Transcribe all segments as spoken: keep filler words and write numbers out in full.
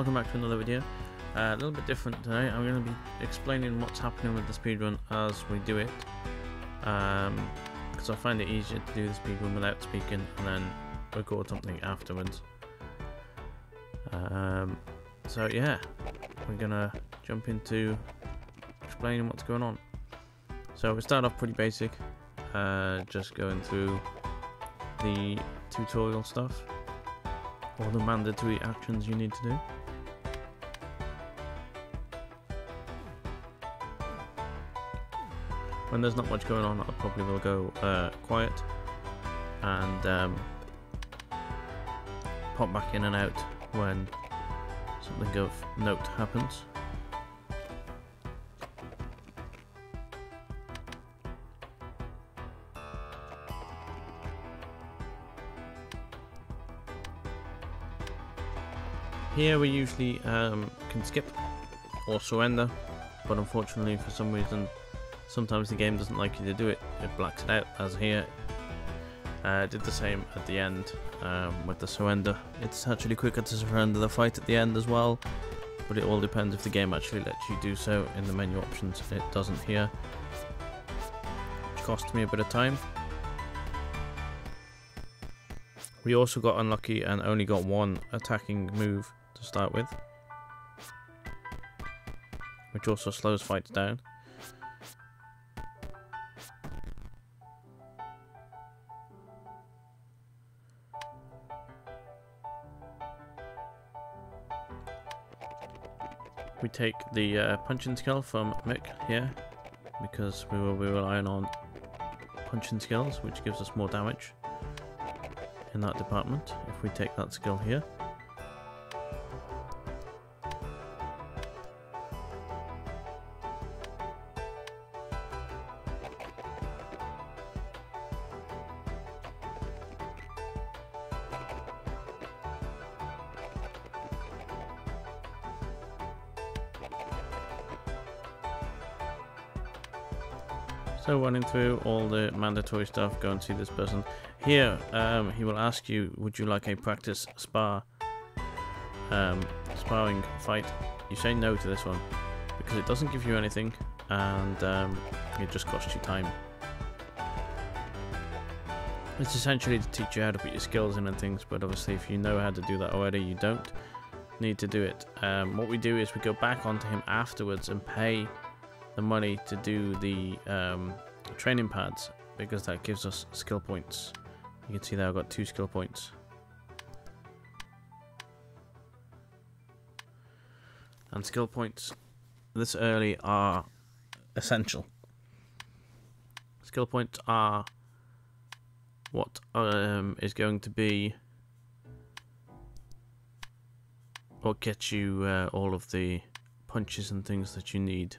welcome back to another video. Uh, a little bit different today. I'm going to be explaining what's happening with the speedrun as we do it, um, because I find it easier to do the speedrun without speaking and then record something afterwards. Um, so yeah, we're going to jump into explaining what's going on. So we start off pretty basic, uh, just going through the tutorial stuff, all the mandatory actions you need to do. When there's not much going on, I probably will go uh, quiet and um, pop back in and out when something of note happens. Here we usually um, can skip or surrender, but unfortunately for some reason sometimes the game doesn't like you to do it, it blacks it out, as here. Uh, did the same at the end um, with the surrender. It's actually quicker to surrender the fight at the end as well, but it all depends if the game actually lets you do so in the menu options. It doesn't here, which cost me a bit of time. We also got unlucky and only got one attacking move to start with, which also slows fights down. We take the uh, punching skill from Mick here, because we will be relying on punching skills, which gives us more damage in that department if we take that skill here. So running through all the mandatory stuff, go and see this person. Here, um, he will ask you, would you like a practice spar, um, sparring fight? You say no to this one, because it doesn't give you anything, and um, it just costs you time. It's essentially to teach you how to put your skills in and things, but obviously if you know how to do that already, you don't need to do it. Um, what we do is we go back onto him afterwards and pay the money to do the um, training pads, because that gives us skill points. You can see there I've got two skill points. And skill points this early are essential. Skill points are what um, is going to be what gets you uh, all of the punches and things that you need.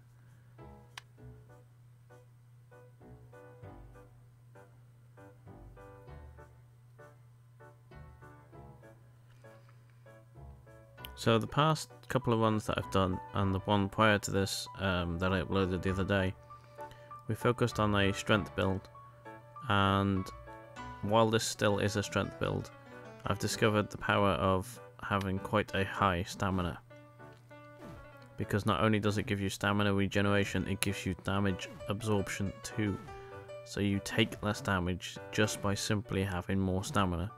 So the past couple of runs that I've done, and the one prior to this um, that I uploaded the other day, we focused on a strength build, and while this still is a strength build, I've discovered the power of having quite a high stamina, because not only does it give you stamina regeneration, it gives you damage absorption too, so you take less damage just by simply having more stamina.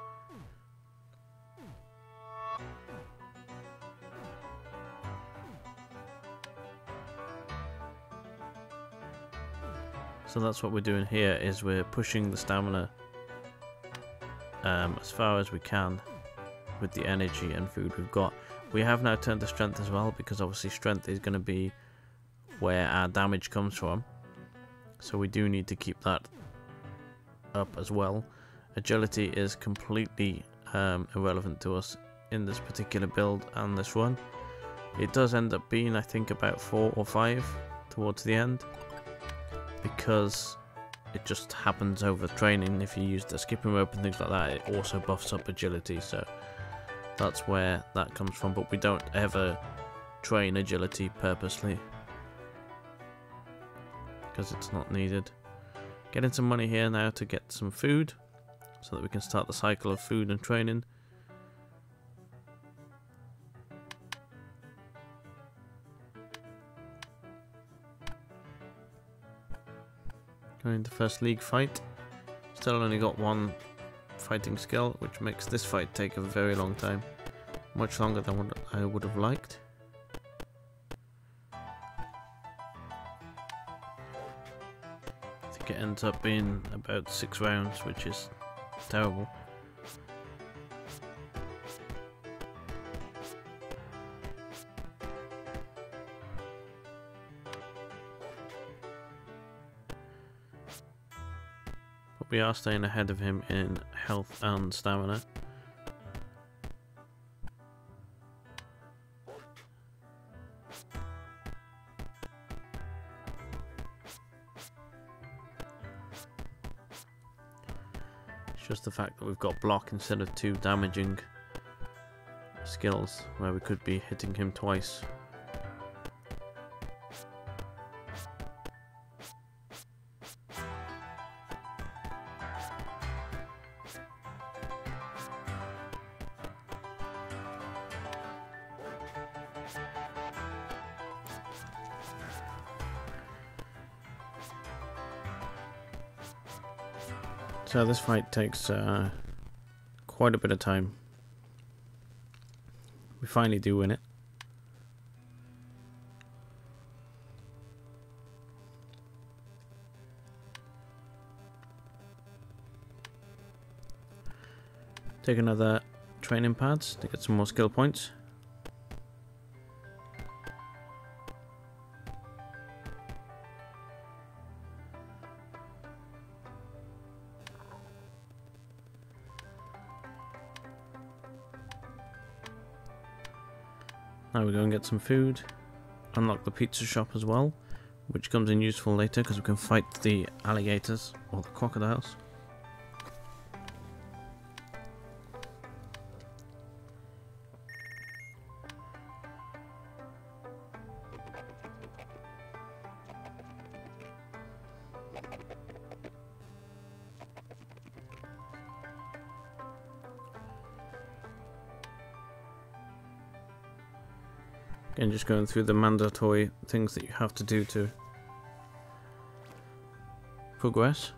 So that's what we're doing here, is we're pushing the stamina um, as far as we can with the energy and food we've got. We have now turned to strength as well, because obviously strength is going to be where our damage comes from. So we do need to keep that up as well. Agility is completely um, irrelevant to us in this particular build and this run. It does end up being, I think, about four or five towards the end, because it just happens over training. If you use the skipping rope and things like that, it also buffs up agility, so that's where that comes from. But we don't ever train agility purposely, because it's not needed. Getting some money here now to get some food, so that we can start the cycle of food and training. Going into first league fight. Still only got one fighting skill, which makes this fight take a very long time. Much longer than what I would have liked. I think it ends up being about six rounds, which is terrible. But we are staying ahead of him in health and stamina. Just the fact that we've got block instead of two damaging skills, where we could be hitting him twice. So this fight takes uh, quite a bit of time. We finally do win it. Take another training pads to get some more skill points. Now we go and get some food, unlock the pizza shop as well, which comes in useful later because we can fight the alligators or the crocodiles. Again, just going through the mandatory things that you have to do to progress.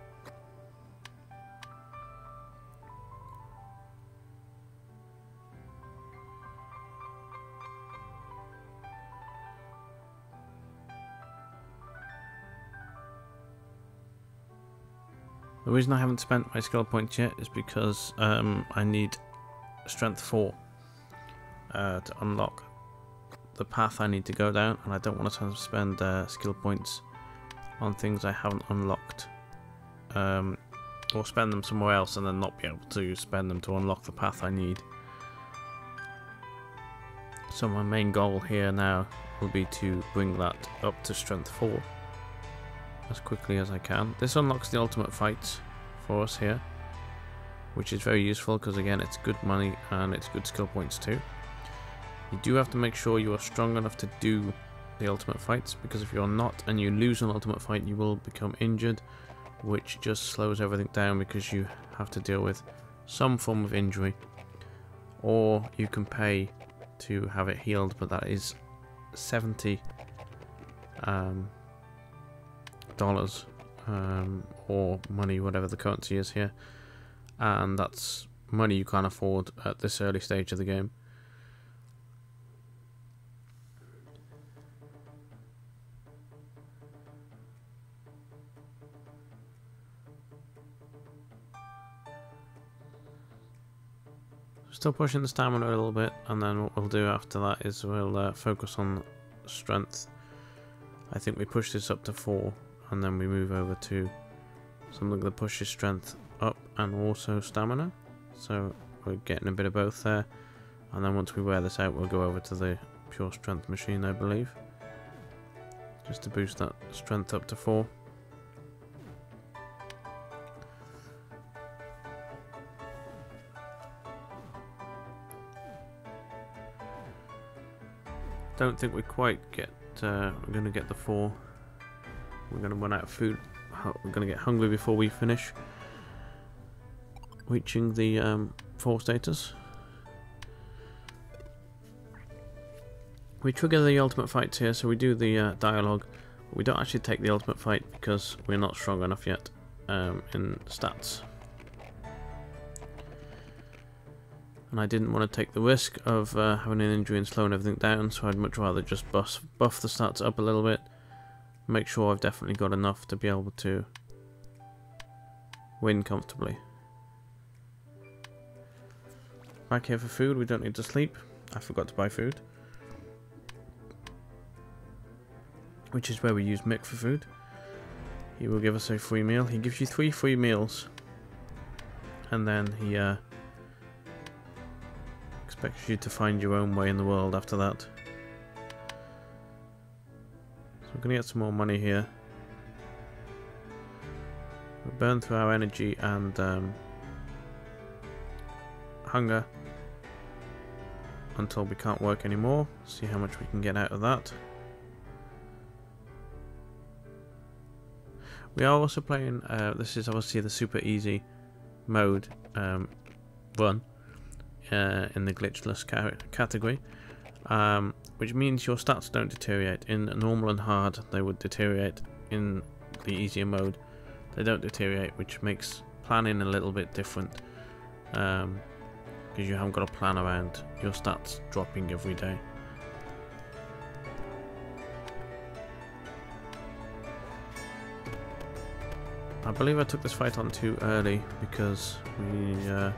The reason I haven't spent my skill points yet is because um, I need strength four uh, to unlock the path I need to go down, and I don't want to spend uh, skill points on things I haven't unlocked, um, or spend them somewhere else and then not be able to spend them to unlock the path I need. So my main goal here now will be to bring that up to strength four as quickly as I can. This unlocks the ultimate fights for us here, which is very useful because again it's good money and it's good skill points too. You do have to make sure you are strong enough to do the ultimate fights, because if you're not and you lose an ultimate fight you will become injured, which just slows everything down because you have to deal with some form of injury, or you can pay to have it healed, but that is seventy um, dollars um, or money, whatever the currency is here, and that's money you can't afford at this early stage of the game. Still pushing the stamina a little bit, and then what we'll do after that is we'll uh, focus on strength. I think we push this up to four, and then we move over to something that pushes strength up and also stamina. So we're getting a bit of both there, and then once we wear this out we'll go over to the pure strength machine, I believe, just to boost that strength up to four. Don't think we quite get, uh, we're going to get the four. We're going to run out of food. We're going to get hungry before we finish reaching the um, four status. We trigger the ultimate fights here, so we do the uh, dialogue. We don't actually take the ultimate fight because we're not strong enough yet um, in stats. And I didn't want to take the risk of uh, having an injury and slowing everything down, so I'd much rather just buff, buff the stats up a little bit, make sure I've definitely got enough to be able to win comfortably. Back here for food, we don't need to sleep. I forgot to buy food. Which is where we use Mick for food. He will give us a free meal. He gives you three free meals. And then he uh, expects you to find your own way in the world after that. So we're going to get some more money here. We'll burn through our energy and um, hunger until we can't work anymore. See how much we can get out of that. We are also playing, uh, this is obviously the super easy mode um, run uh, in the glitchless ca category, um, which means your stats don't deteriorate. In normal and hard they would deteriorate. In the easier mode they don't deteriorate, which makes planning a little bit different, um, because you haven't got a plan around your stats dropping every day. I believe I took this fight on too early because we uh,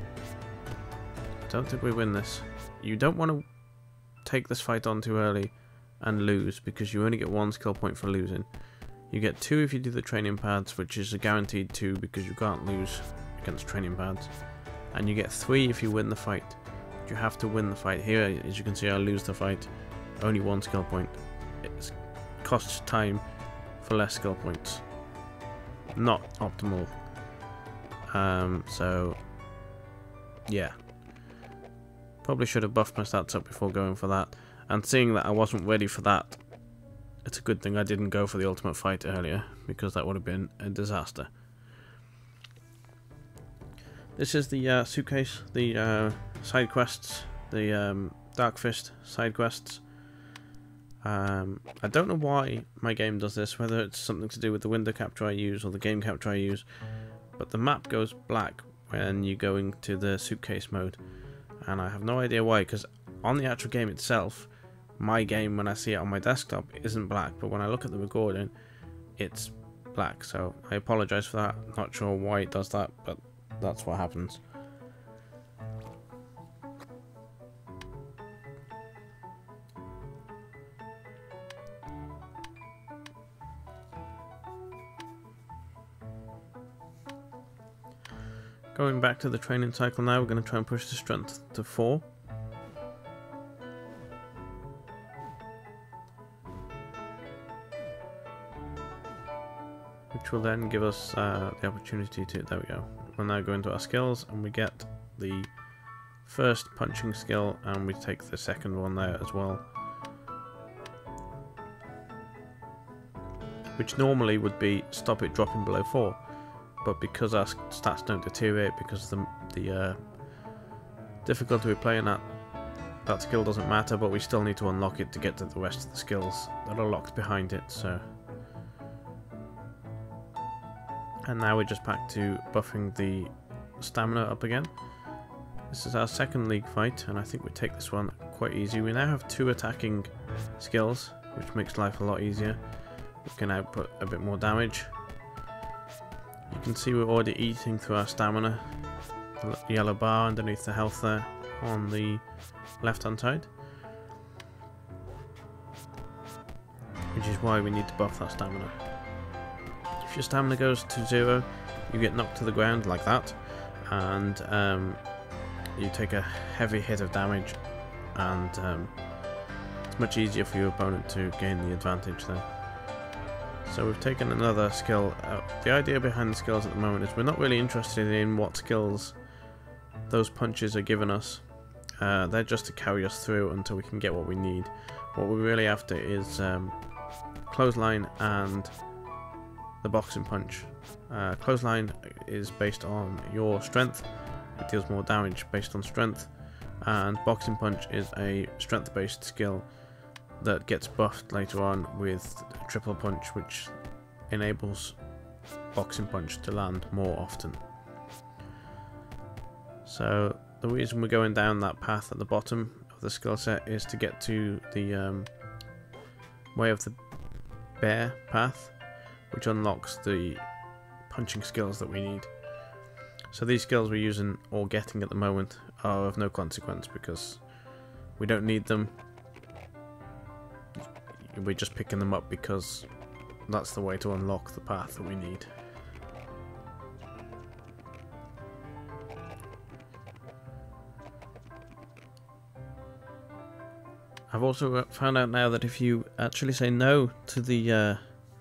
I don't think we win this. You don't want to take this fight on too early and lose, because you only get one skill point for losing. You get two if you do the training pads, which is a guaranteed two because you can't lose against training pads. And you get three if you win the fight. You have to win the fight. Here, as you can see, I lose the fight. Only one skill point. It costs time for less skill points. Not optimal. Um, so, yeah. Probably should have buffed my stats up before going for that. And seeing that I wasn't ready for that, it's a good thing I didn't go for the ultimate fight earlier, because that would have been a disaster. This is the uh, suitcase, the uh, side quests, the um, Dark Fist side quests. Um, I don't know why my game does this, whether it's something to do with the window capture I use or the game capture I use, but the map goes black when you go into the suitcase mode, and I have no idea why, because on the actual game itself, my game, when I see it on my desktop, isn't black, but when I look at the recording, it's black, so I apologise for that. Not sure why it does that, but that's what happens. Going back to the training cycle now, we're going to try and push the strength to four. Which will then give us uh, the opportunity to, there we go. We'll now go into our skills and we get the first punching skill, and we take the second one there as well. Which normally would be stop it dropping below four. But because our stats don't deteriorate, because the, the uh, difficulty we're playing at, that skill doesn't matter, but we still need to unlock it to get to the rest of the skills that are locked behind it, so. And now we're just back to buffing the stamina up again. This is our second league fight, and I think we take this one quite easy. We now have two attacking skills, which makes life a lot easier. We can output a bit more damage. You can see we're already eating through our stamina. The yellow bar underneath the health there on the left hand side. Which is why we need to buff that stamina. If your stamina goes to zero, you get knocked to the ground like that, and um, you take a heavy hit of damage, and um, it's much easier for your opponent to gain the advantage there. So we've taken another skill out. The idea behind the skills at the moment is we're not really interested in what skills those punches are giving us. Uh, they're just to carry us through until we can get what we need. What we're really after is um, clothesline and the boxing punch. Uh, clothesline is based on your strength. It deals more damage based on strength. And boxing punch is a strength based skill that gets buffed later on with triple punch, which enables boxing punch to land more often. So the reason we're going down that path at the bottom of the skill set is to get to the um, way of the bear path, which unlocks the punching skills that we need. So these skills we're using or getting at the moment are of no consequence because we don't need them. We're just picking them up because that's the way to unlock the path that we need. I've also found out now that if you actually say no to the uh,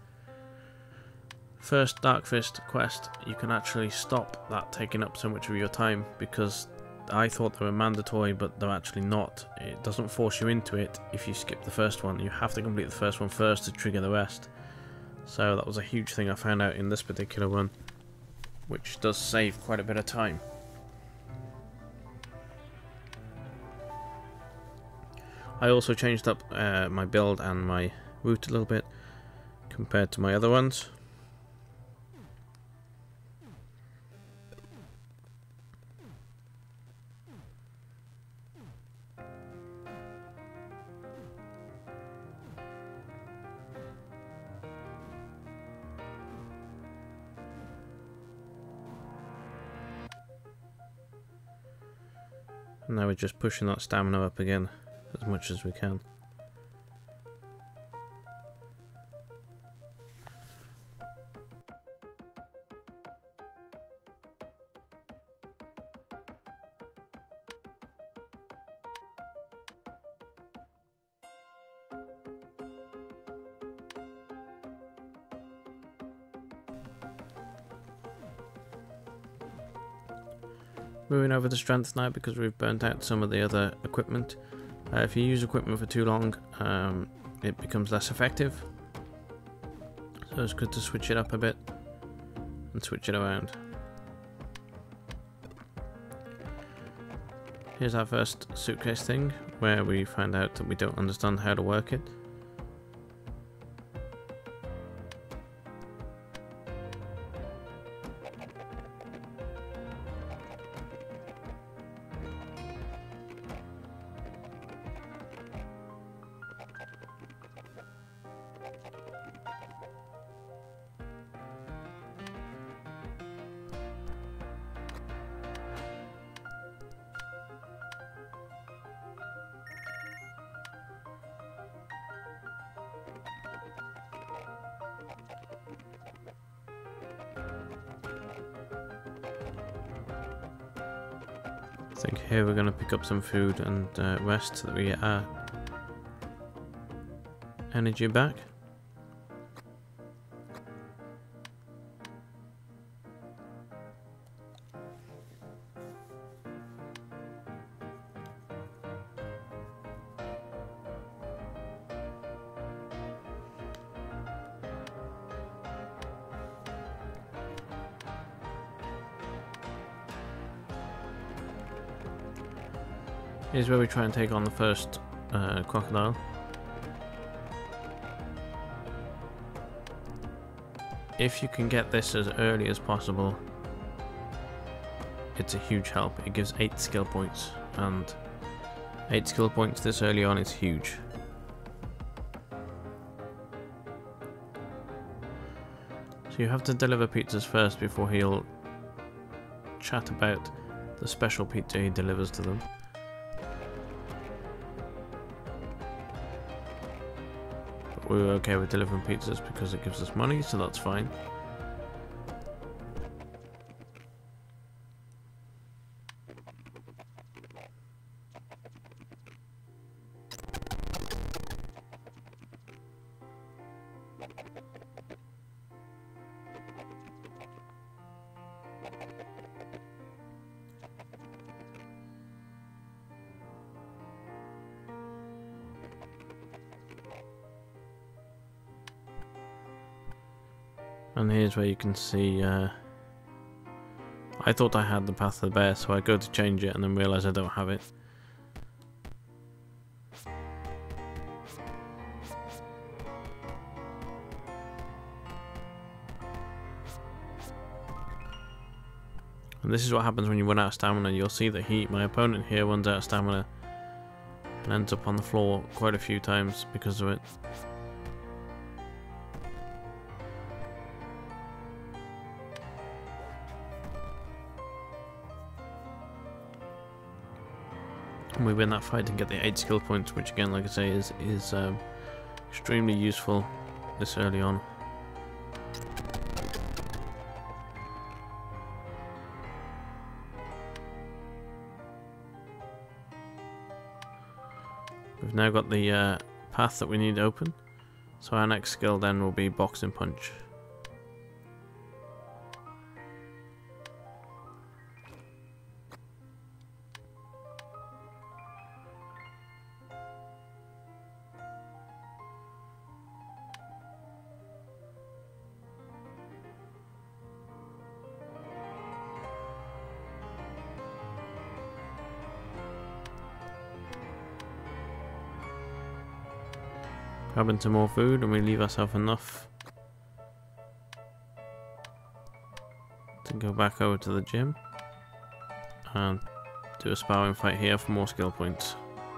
first Dark Fist quest, you can actually stop that taking up so much of your time, because I thought they were mandatory, but they're actually not. It doesn't force you into it if you skip the first one. You have to complete the first one first to trigger the rest. So that was a huge thing I found out in this particular one, which does save quite a bit of time. I also changed up uh, my build and my route a little bit compared to my other ones. And now we're just pushing that stamina up again as much as we can. Moving over to strength now because we've burnt out some of the other equipment. Uh, if you use equipment for too long, um, it becomes less effective. So it's good to switch it up a bit and switch it around. Here's our first suitcase thing, where we find out that we don't understand how to work it. I think here we're going to pick up some food and uh, rest so that we get our energy back. Here's where we try and take on the first uh, crocodile. If you can get this as early as possible, it's a huge help. It gives eight skill points, and eight skill points this early on is huge. So you have to deliver pizzas first before he'll chat about the special pizza he delivers to them. We were okay with delivering pizzas because it gives us money, so that's fine. And here's where you can see, uh, I thought I had the path of the bear, so I go to change it and then realise I don't have it. And this is what happens when you run out of stamina. You'll see that he, my opponent here, runs out of stamina and ends up on the floor quite a few times because of it. And we win that fight and get the eight skill points, which again, like I say, is is um, extremely useful this early on. We've now got the uh, path that we need open, so our next skill then will be boxing punch. Grabbing some more food, and we leave ourselves enough to go back over to the gym and do a sparring fight here for more skill points.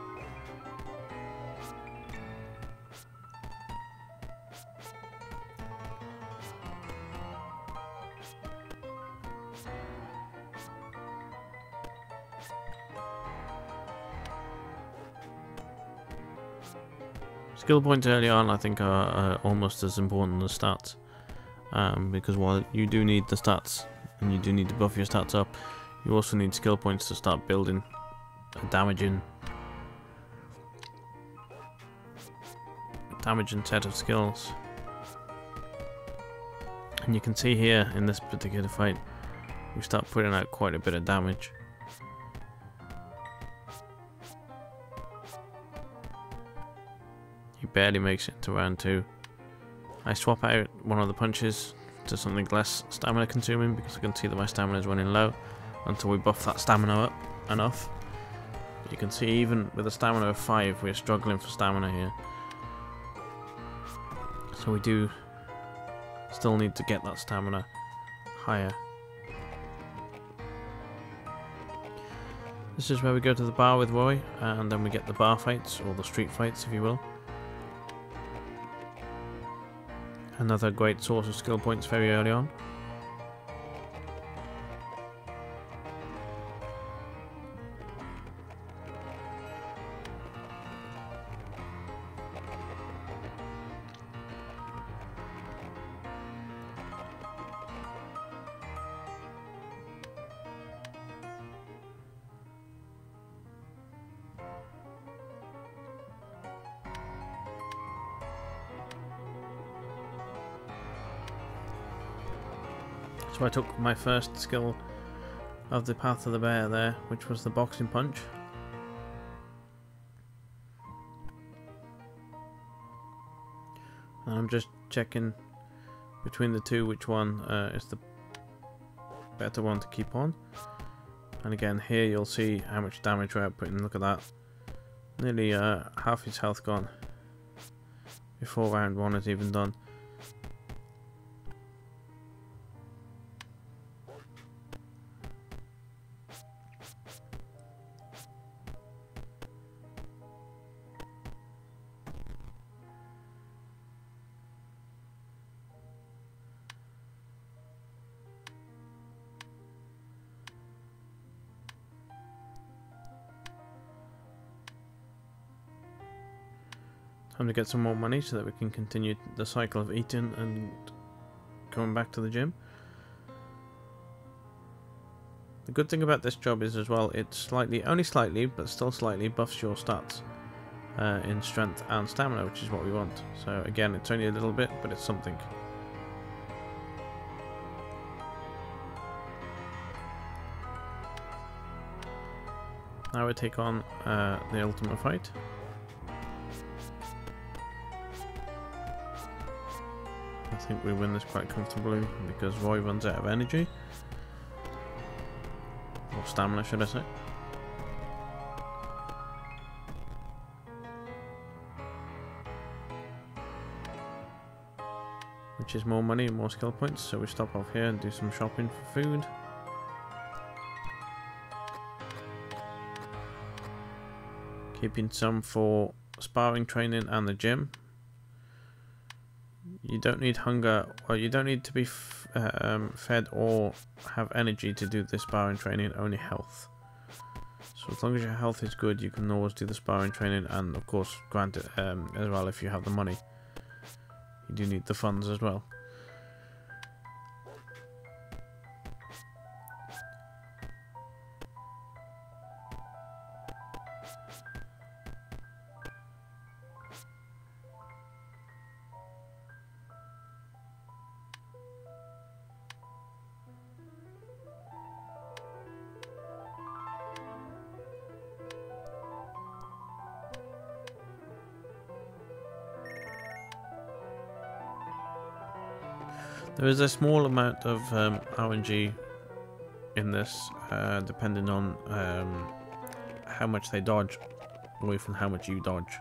Skill points early on, I think, are, are almost as important as stats, um, because while you do need the stats and you do need to buff your stats up, you also need skill points to start building a damaging, damaging set of skills. And you can see here in this particular fight, we start putting out quite a bit of damage. He barely makes it to round two. I swap out one of the punches to something less stamina consuming because I can see that my stamina is running low until we buff that stamina up enough. You can see even with a stamina of five, we're struggling for stamina here. So we do still need to get that stamina higher. This is where we go to the bar with Roy, and then we get the bar fights, or the street fights if you will. Another great source of skill points very early on. So I took my first skill of the Path of the Bear there, which was the boxing punch. And I'm just checking between the two which one uh, is the better one to keep on. And again, here you'll see how much damage we're outputting. Look at that. Nearly uh, half his health gone before round one is even done. Time to get some more money so that we can continue the cycle of eating and going back to the gym. The good thing about this job is as well, it's slightly, only slightly, but still slightly buffs your stats uh, in strength and stamina, which is what we want. So again, it's only a little bit, but it's something. Now we take on uh, the ultimate fight. I think we win this quite comfortably because Roy runs out of energy. Or stamina, should I say. Which is more money and more skill points, so we stop off here and do some shopping for food. Keeping some for sparring training and the gym. You don't need hunger, or you don't need to be f um, fed or have energy to do the sparring training, only health. So as long as your health is good, you can always do the sparring training, and of course, granted, um, as well, if you have the money. You do need the funds as well. There is a small amount of um, R N G in this, uh, depending on um, how much they dodge, away from how much you dodge.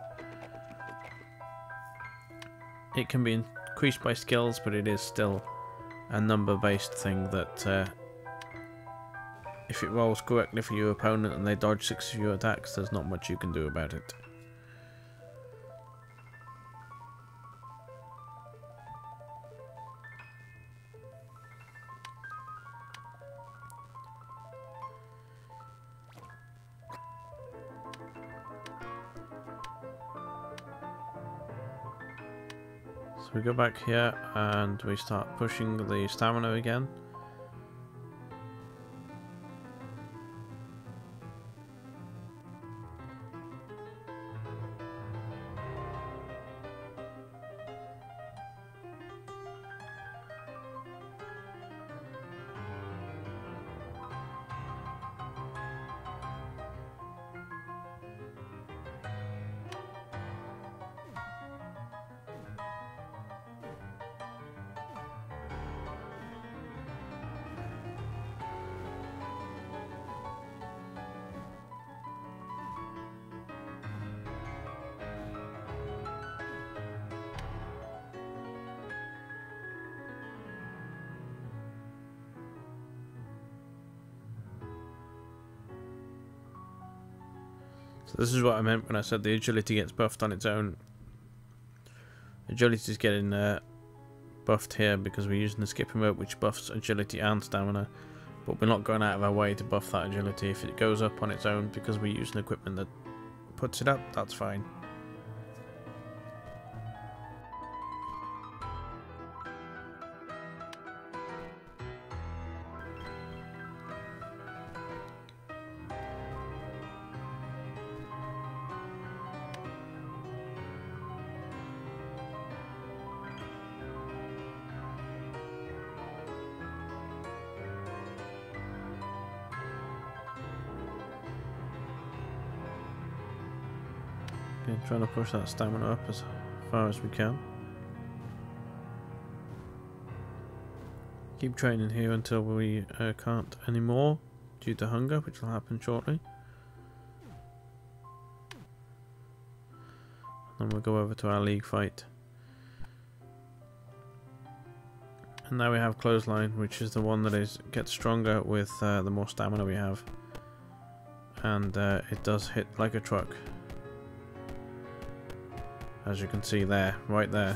It can be increased by skills, but it is still a number-based thing that uh, if it rolls correctly for your opponent and they dodge six of your attacks, there's not much you can do about it. So we go back here and we start pushing the stamina again. So this is what I meant when I said the agility gets buffed on its own. Agility is getting uh, buffed here because we're using the skipping rope, which buffs agility and stamina, but we're not going out of our way to buff that agility. If it goes up on its own because we're using equipment that puts it up, that's fine. Okay, trying to push that stamina up as far as we can. Keep training here until we uh, can't anymore due to hunger, which will happen shortly. Then we'll go over to our league fight. And now we have clothesline, which is the one that is gets stronger with uh, the more stamina we have. And uh, it does hit like a truck. As you can see there, right there.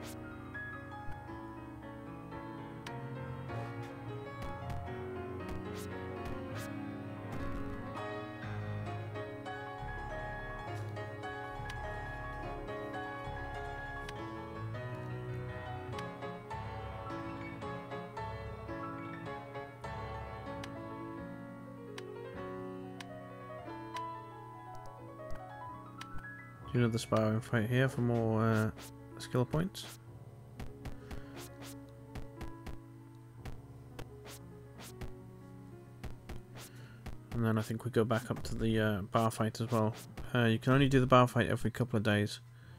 Do another sparring fight here for more uh, skill points. And then I think we go back up to the uh, bar fight as well. Uh, you can only do the bar fight every couple of days.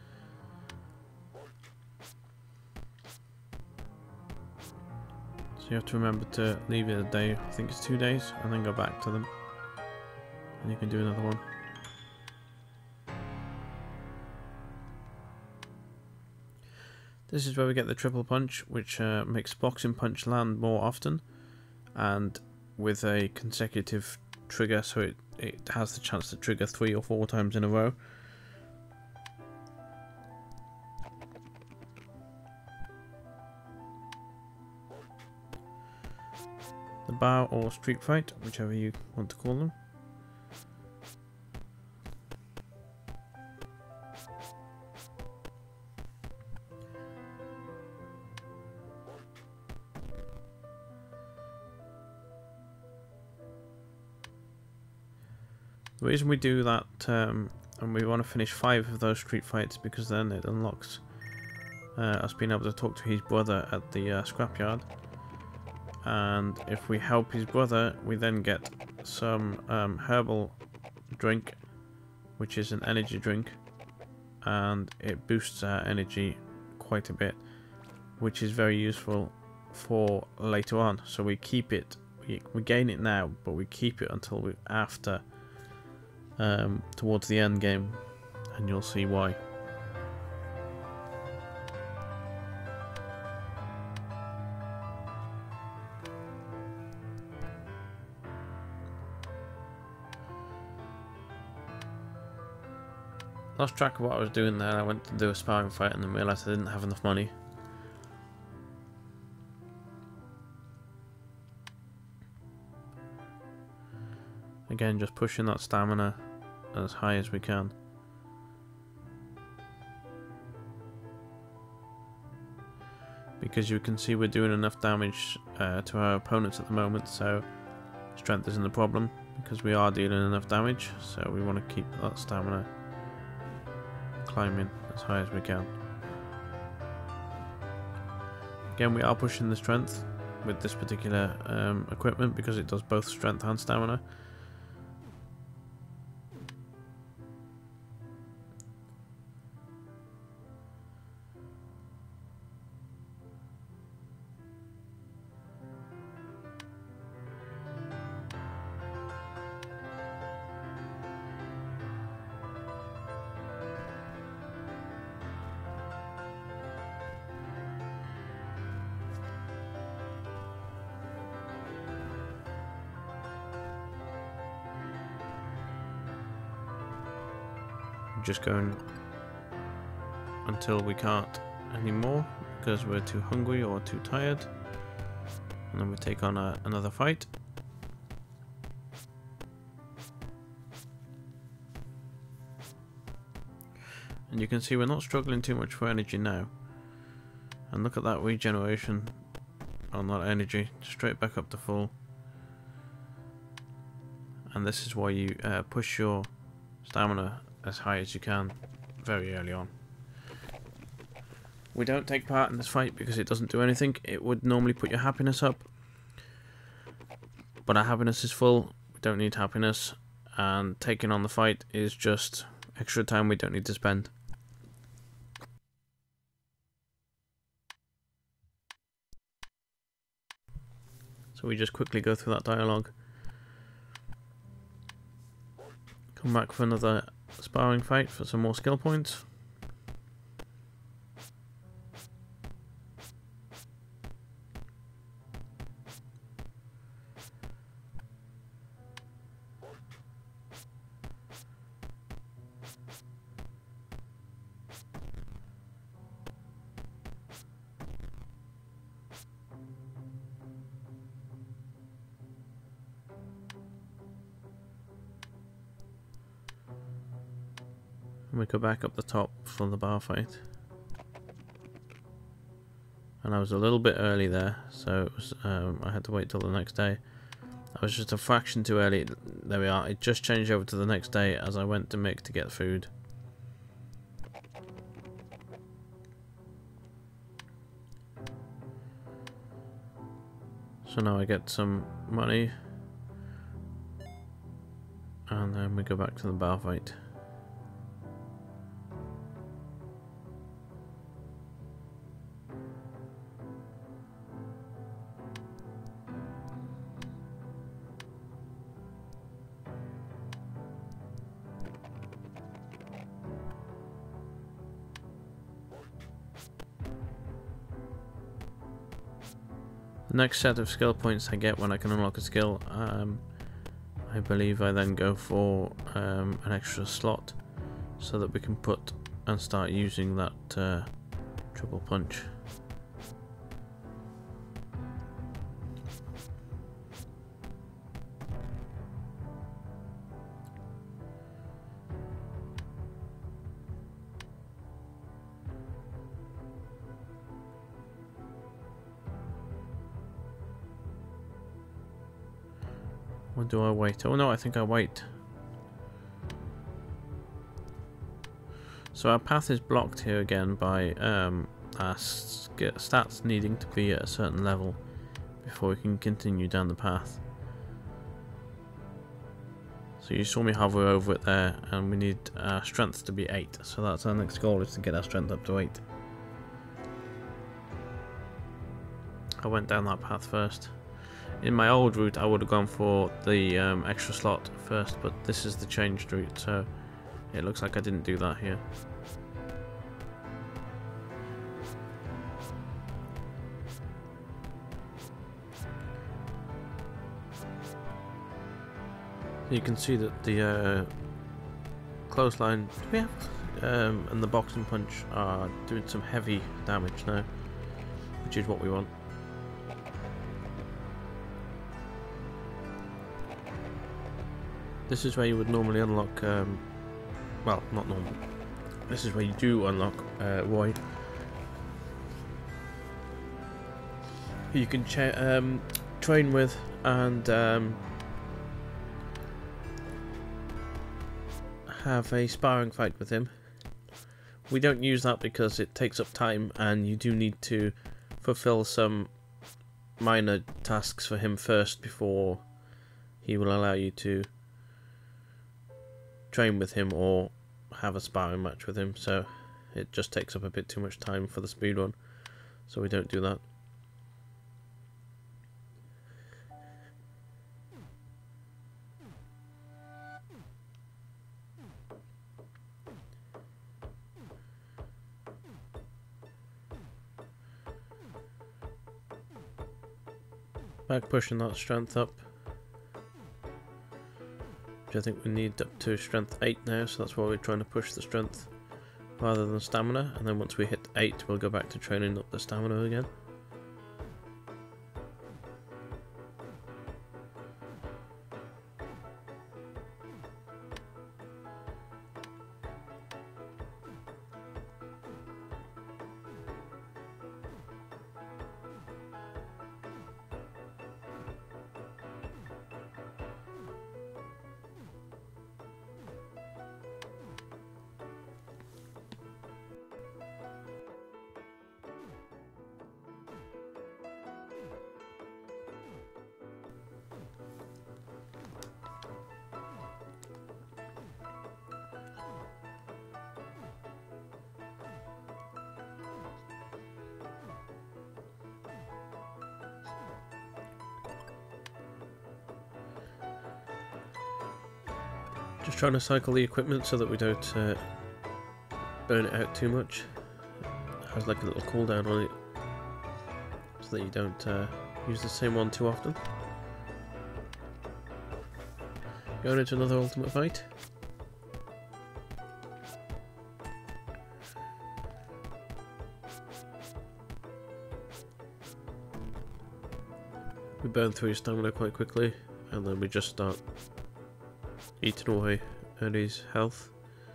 So you have to remember to leave it a day, I think it's two days, and then go back to them. And you can do another one. This is where we get the triple punch, which uh, makes boxing punch land more often, and with a consecutive trigger, so it it has the chance to trigger three or four times in a row. The bar or street fight, whichever you want to call them. The reason we do that, um, and we want to finish five of those street fights, because then it unlocks uh, us being able to talk to his brother at the uh, scrapyard. And if we help his brother, we then get some um, herbal drink, which is an energy drink, and it boosts our energy quite a bit, which is very useful for later on. So we keep it, we, we gain it now, but we keep it until we after um, towards the end game, and you'll see why. Lost track of what I was doing there. I went to do a sparring fight and then realised I didn't have enough money. Again, just pushing that stamina as high as we can. Because you can see we're doing enough damage uh, to our opponents at the moment, so strength isn't the problem, because we are dealing enough damage, so we want to keep that stamina climbing as high as we can. Again, we are pushing the strength with this particular um, equipment because it does both strength and stamina. Just going until we can't anymore because we're too hungry or too tired, and then we take on a, another fight. And you can see we're not struggling too much for energy now, and look at that regeneration on that energy, straight back up to full. And this is why you uh, push your stamina as high as you can very early on. We don't take part in this fight because it doesn't do anything. It would normally put your happiness up, but our happiness is full. We don't need happiness, and taking on the fight is just extra time we don't need to spend. So we just quickly go through that dialogue, come back for another sparring fight for some more skill points. And we go back up the top for the bar fight. And I was a little bit early there, so it was, um, I had to wait till the next day. I was just a fraction too early. There we are. It just changed over to the next day as I went to Mick to get food. So now I get some money, and then we go back to the bar fight. The next set of skill points I get when I can unlock a skill, um, I I believe I then go for um, an extra slot so that we can put and start using that uh, triple punch. Or do I wait? Oh no, I think I wait. So our path is blocked here again by um, our stats needing to be at a certain level before we can continue down the path. So you saw me hover over it there, and we need our strength to be eight. So that's our next goal, is to get our strength up to eight. I went down that path first. In my old route I would have gone for the um, extra slot first, but this is the changed route, so it looks like I didn't do that here. You can see that the uh, clothesline do we have, um, and the boxing punch are doing some heavy damage now, which is what we want. This is where you would normally unlock, um, well, not normal. This is where you do unlock uh, Void. You can um, train with and um, have a sparring fight with him. We don't use that because it takes up time, and you do need to fulfill some minor tasks for him first before he will allow you to train with him or have a sparring match with him, so it just takes up a bit too much time for the speed run, so we don't do that. Back pushing that strength up. I think we need up to strength eight now, so that's why we're trying to push the strength rather than stamina, and then once we hit eight we'll go back to training up the stamina again. Just trying to cycle the equipment so that we don't uh, burn it out too much. It has like a little cooldown on it, so that you don't uh, use the same one too often. Going into another ultimate fight. We burn through his stamina quite quickly, and then we just start eating away at his health.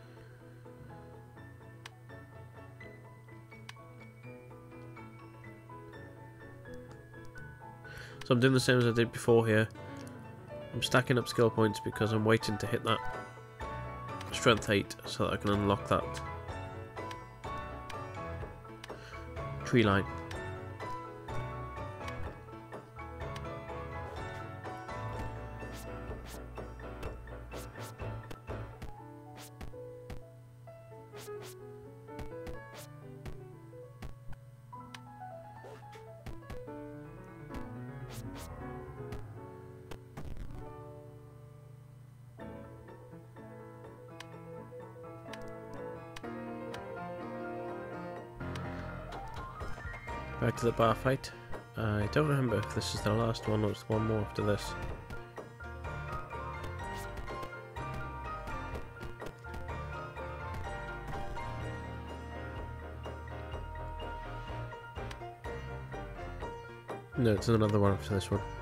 So I'm doing the same as I did before here. I'm stacking up skill points because I'm waiting to hit that strength eight so that I can unlock that tree line. Back to the bar fight. I don't remember if this is the last one or it's one more after this. No, it's another one after this one.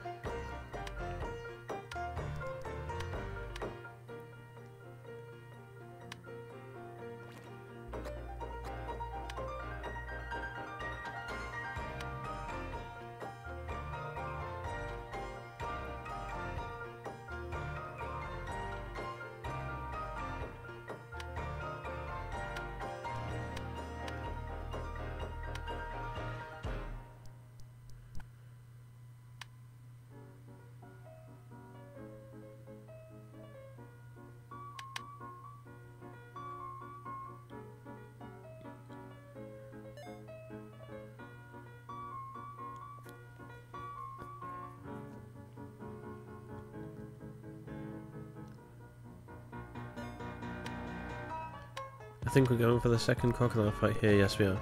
I think we're going for the second crocodile fight here. Yes, we are.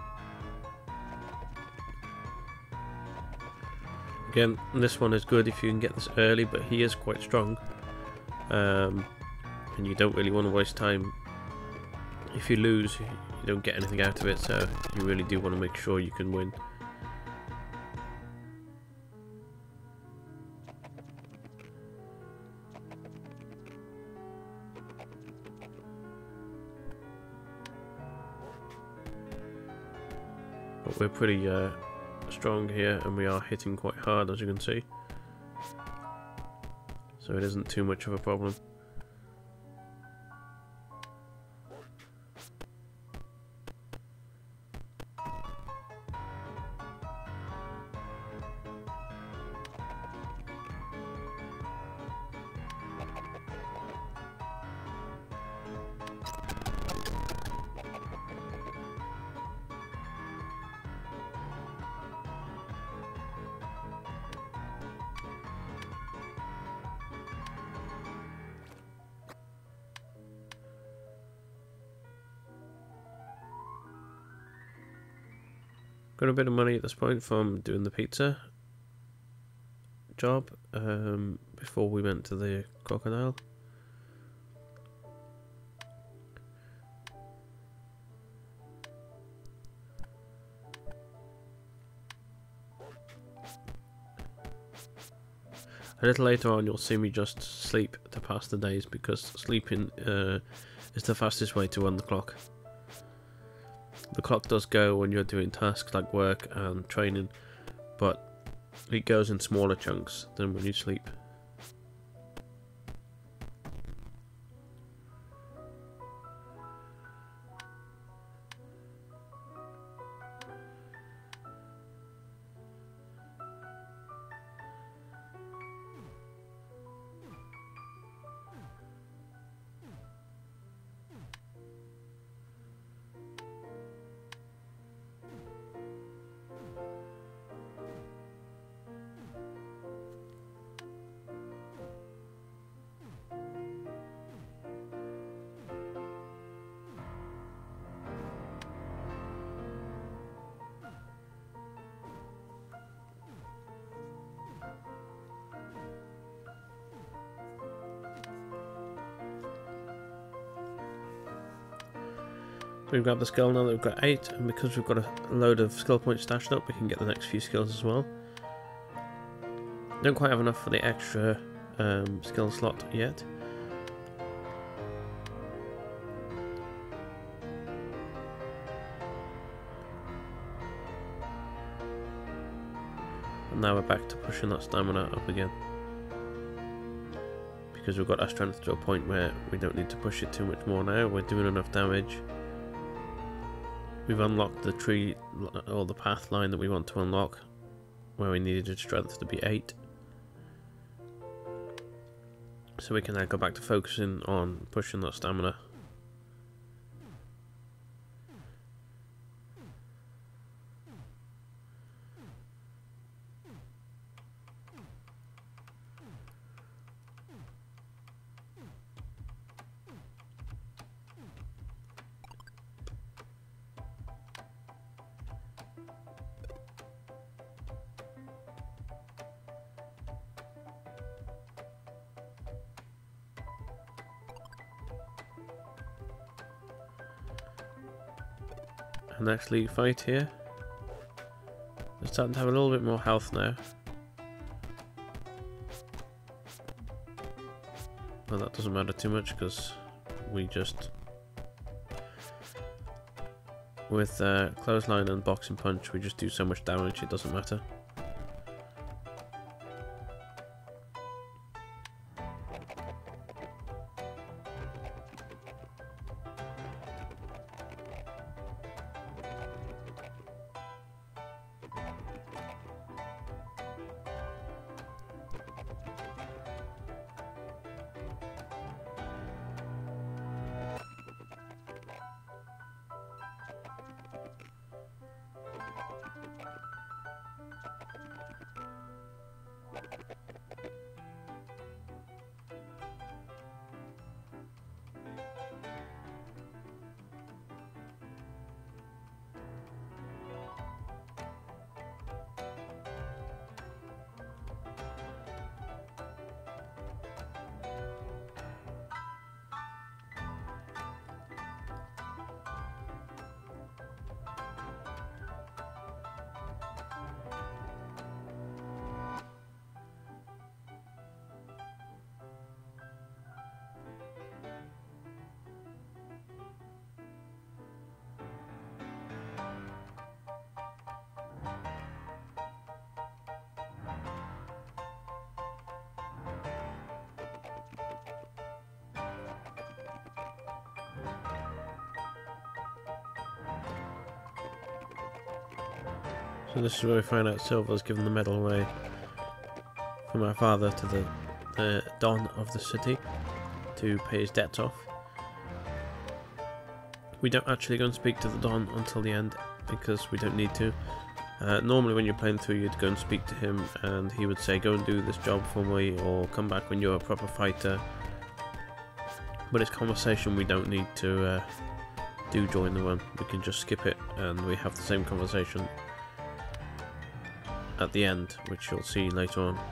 Again, this one is good if you can get this early, but he is quite strong. Um, and you don't really want to waste time. If you lose, you don't get anything out of it, so you really do want to make sure you can win. But we're pretty uh, strong here, and we are hitting quite hard, as you can see. So it isn't too much of a problem. Got a bit of money at this point from doing the pizza job um, before we went to the crocodile. A little later on you'll see me just sleep to pass the days, because sleeping uh, is the fastest way to run the clock. The clock does go when you're doing tasks like work and training, but it goes in smaller chunks than when you sleep. We've got the skill now that we've got eight, and because we've got a load of skill points stashed up, we can get the next few skills as well. Don't quite have enough for the extra um, skill slot yet. And now we're back to pushing that stamina up again, because we've got our strength to a point where we don't need to push it too much more now. We're doing enough damage. We've unlocked the tree or the path line that we want to unlock, where we needed strength to be eight. So we can now go back to focusing on pushing that stamina. And actually fight here. They're starting to have a little bit more health now. Well, that doesn't matter too much because we just... With uh, clothesline and boxing punch, we just do so much damage, it doesn't matter. So this is where we find out Silver's given the medal away from our father to the, the Don of the city to pay his debts off. We don't actually go and speak to the Don until the end because we don't need to. Uh, normally when you're playing through you'd go and speak to him and he would say go and do this job for me or come back when you're a proper fighter. But it's conversation we don't need to uh, do during the run. We can just skip it and we have the same conversation at the end, which you'll see later on.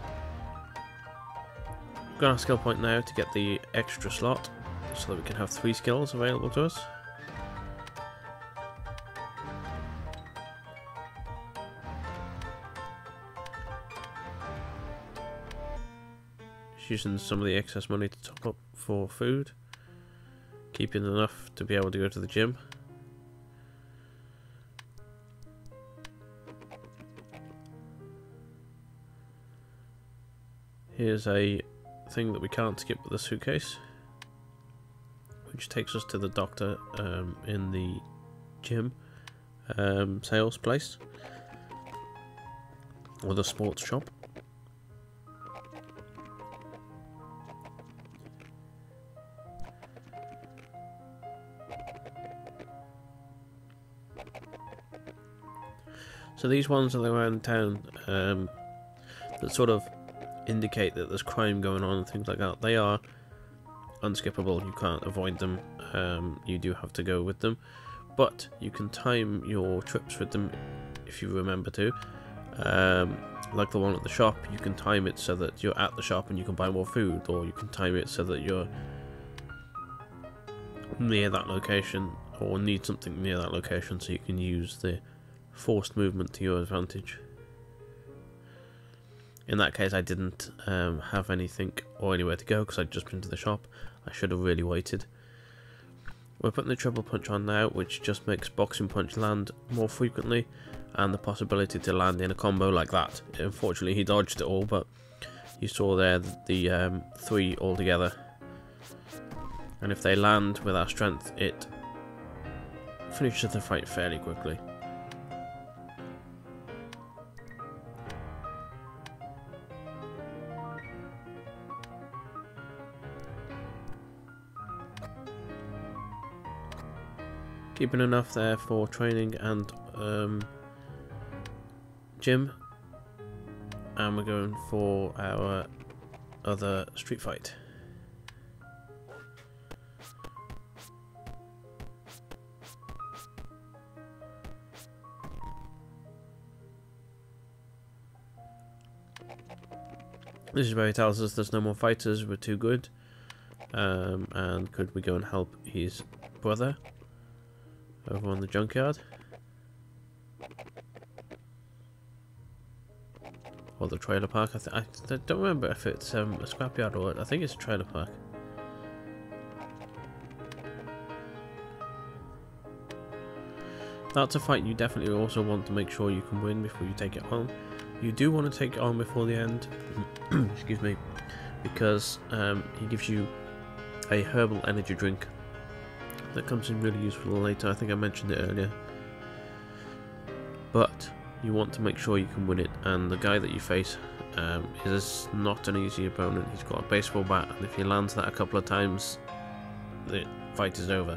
We've got our skill point now to get the extra slot so that we can have three skills available to us. Just using some of the excess money to top up for food, keeping enough to be able to go to the gym. Here's a thing that we can't skip with the suitcase, which takes us to the doctor um, in the gym um, sales place, or the sports shop. So these ones are around town um, that sort of indicate that there's crime going on and things like that. They are unskippable, you can't avoid them, um, you do have to go with them, but you can time your trips with them if you remember to. Um, like the one at the shop, you can time it so that you're at the shop and you can buy more food, or you can time it so that you're near that location or need something near that location so you can use the forced movement to your advantage. In that case, I didn't um, have anything or anywhere to go because I'd just been to the shop. I should have really waited. We're putting the triple punch on now, which just makes boxing punch land more frequently and the possibility to land in a combo like that. Unfortunately, he dodged it all, but you saw there the um, three all together. And if they land with our strength, it finishes the fight fairly quickly. Keeping enough there for training and um, gym, and we're going for our other street fight. This is where he tells us there's no more fighters, we're too good, um, and could we go and help his brother over on the junkyard. Or the trailer park. I, th I, th I don't remember if it's um, a scrapyard or what. I think it's a trailer park. That's a fight you definitely also want to make sure you can win before you take it home. You do want to take it on before the end. Excuse me. Because um, he gives you a herbal energy drink that comes in really useful later. I think I mentioned it earlier. But you want to make sure you can win it, and the guy that you face um, is not an easy opponent. He's got a baseball bat, and if he lands that a couple of times, the fight is over.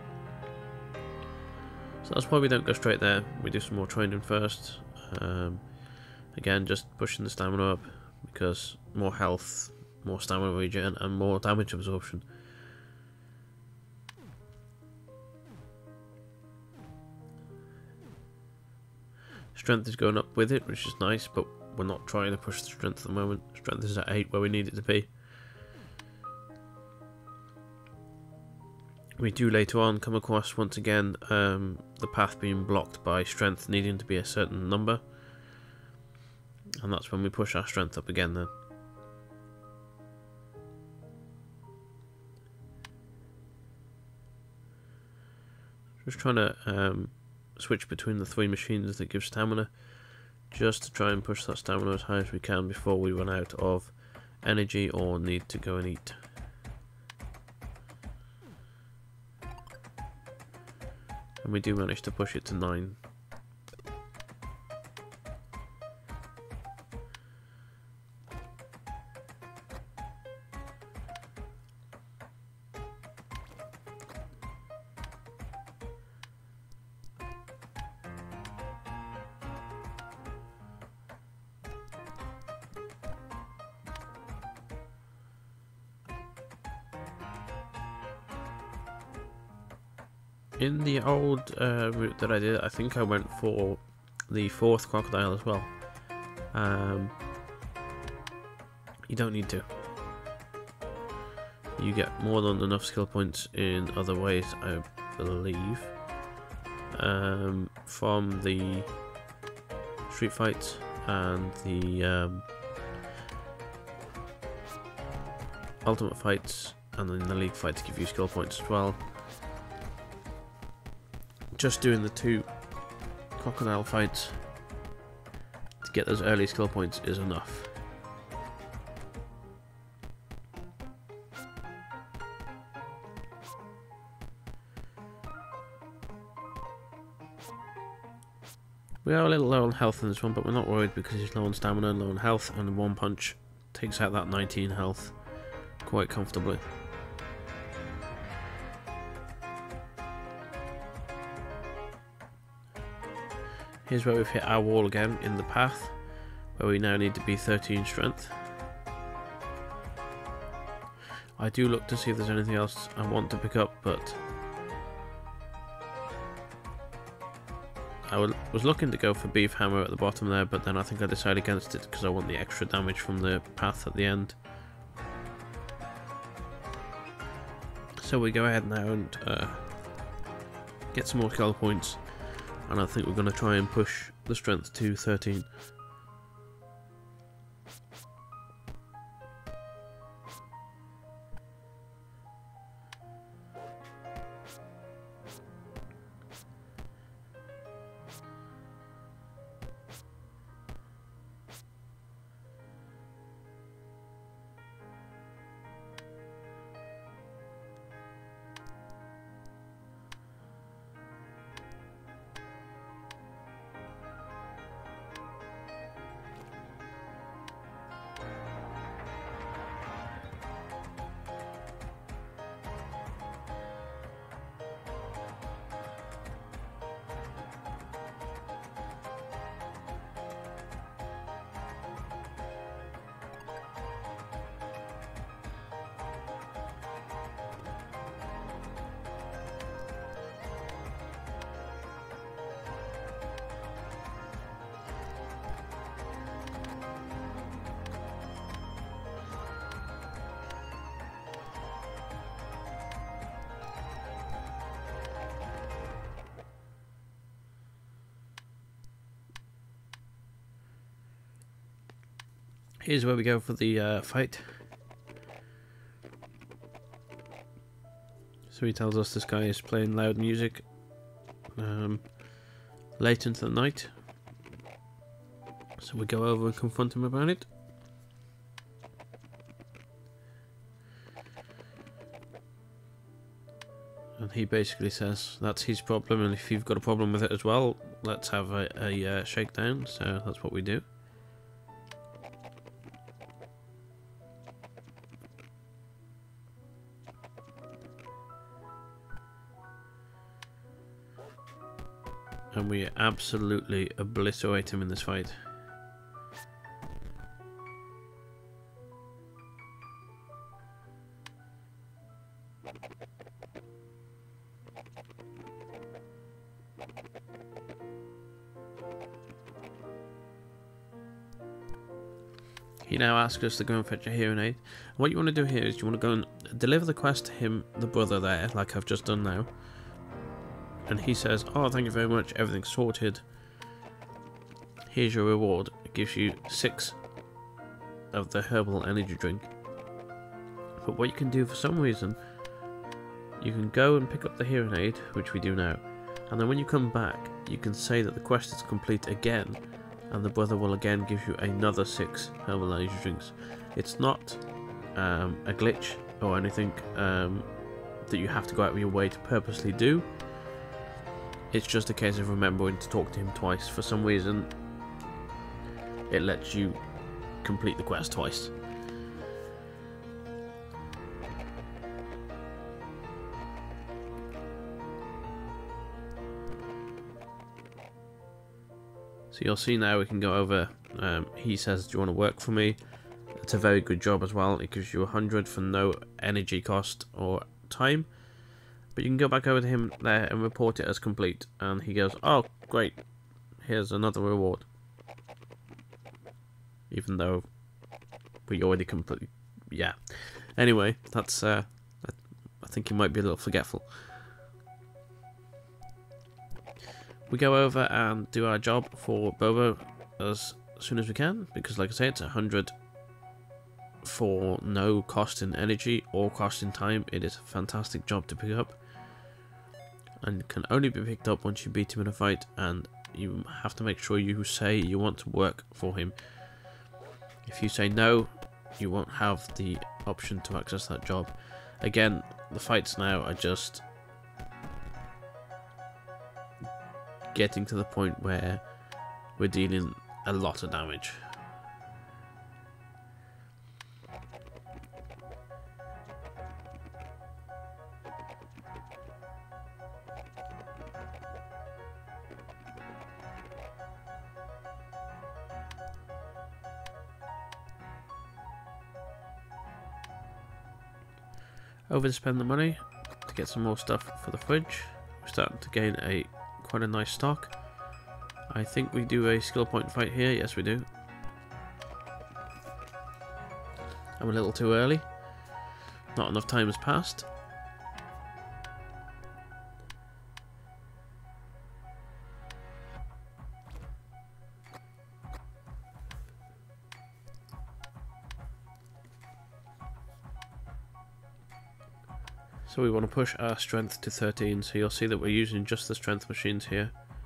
So that's why we don't go straight there. We do some more training first. Um, again, just pushing the stamina up, because more health, more stamina regen, and more damage absorption. Strength is going up with it, which is nice, but we're not trying to push the strength at the moment. Strength is at eight where we need it to be. We do later on come across, once again, um, the path being blocked by strength needing to be a certain number. And that's when we push our strength up again then. Just trying to um, switch between the three machines that give stamina, just to try and push that stamina as high as we can before we run out of energy or need to go and eat. And we do manage to push it to nine. In the old uh, route that I did, I think I went for the fourth crocodile as well. Um, you don't need to. You get more than enough skill points in other ways, I believe. Um, from the street fights and the um, ultimate fights, and then the league fights give you skill points as well. Just doing the two crocodile fights to get those early skill points is enough. We are a little low on health in this one, but we're not worried because he's low on stamina and low on health, and one punch takes out that nineteen health quite comfortably. Here's where we've hit our wall again in the path, where we now need to be thirteen strength. I do look to see if there's anything else I want to pick up, but I was looking to go for Beef Hammer at the bottom there, but then I think I decided against it because I want the extra damage from the path at the end. So we go ahead now and uh, get some more skill points. And I think we're going to try and push the strength to thirteen. Here's where we go for the uh, fight. So he tells us this guy is playing loud music um, late into the night. So we go over and confront him about it. And he basically says that's his problem, and if you've got a problem with it as well, let's have a, a uh, shakedown. So that's what we do. And we absolutely obliterate him in this fight. He now asks us to go and fetch a hearing aid. What you want to do here is you want to go and deliver the quest to him, the brother there, like I've just done now. And he says, oh, thank you very much, everything's sorted. Here's your reward. It gives you six of the herbal energy drink. But what you can do for some reason, you can go and pick up the hearing aid, which we do now. And then when you come back, you can say that the quest is complete again. And the brother will again give you another six herbal energy drinks. It's not um, a glitch or anything um, that you have to go out of your way to purposely do. It's just a case of remembering to talk to him twice. For some reason, it lets you complete the quest twice. So you'll see now we can go over, um, he says, do you want to work for me? It's a very good job as well. It gives you a hundred for no energy cost or time. But you can go back over to him there and report it as complete. And he goes, oh, great. Here's another reward. Even though we already completely... Yeah. Anyway, that's... Uh, I think he might be a little forgetful. We go over and do our job for Bobo as soon as we can. Because, like I say, it's a hundred for no cost in energy or cost in time. It is a fantastic job to pick up. And can only be picked up once you beat him in a fight, and you have to make sure you say you want to work for him. If you say no, you won't have the option to access that job. Again, the fights now are just getting to the point where we're dealing a lot of damage. Over to spend the money to get some more stuff for the fridge. We're starting to gain a quite a nice stock. I think we do a skill point fight here. Yes, we do. I'm a little too early. Not enough time has passed. So we want to push our strength to thirteen, so you'll see that we're using just the strength machines here.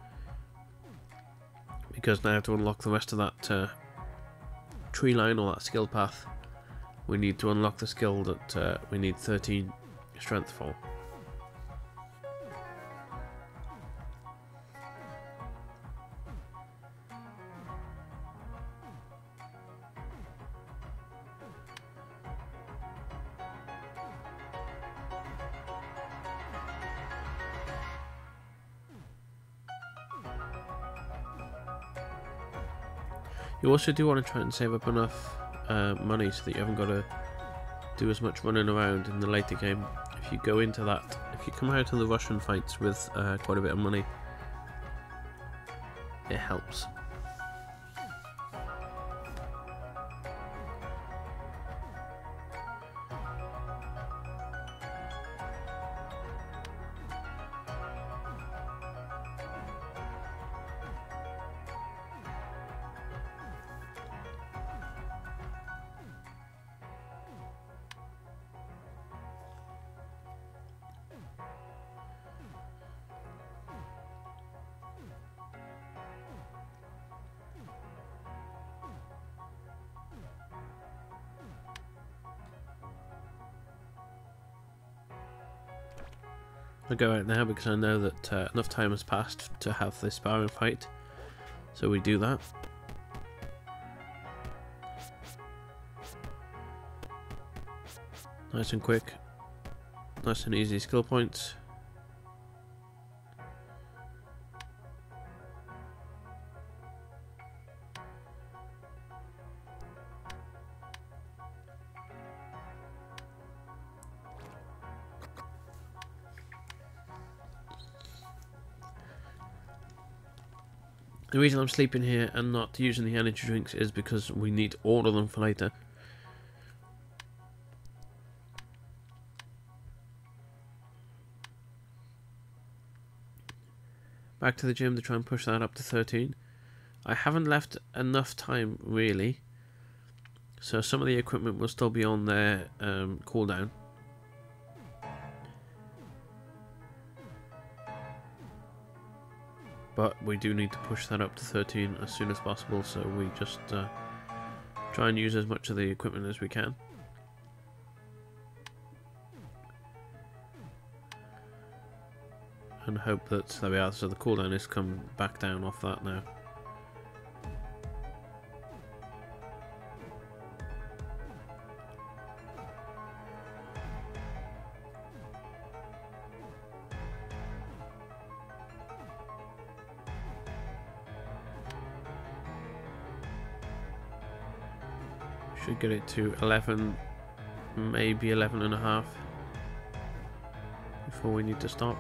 Because now to unlock the rest of that uh, tree line or that skill path, we need to unlock the skill that uh, we need thirteen strength for. You also do want to try and save up enough uh, money so that you haven't got to do as much running around in the later game. If you go into that, if you come out of the Russian fights with uh, quite a bit of money, it helps. I'll go out now because I know that uh, enough time has passed to have this sparring fight. So we do that. Nice and quick. Nice and easy skill points. The reason I'm sleeping here and not using the energy drinks is because we need all of them for later. Back to the gym to try and push that up to thirteen. I haven't left enough time really, so some of the equipment will still be on their um, cooldown. But we do need to push that up to thirteen as soon as possible, so we just uh, try and use as much of the equipment as we can. And hope that, there we are, so the cooldown has come back down off that now. Should get it to eleven, maybe eleven and a half before we need to stop.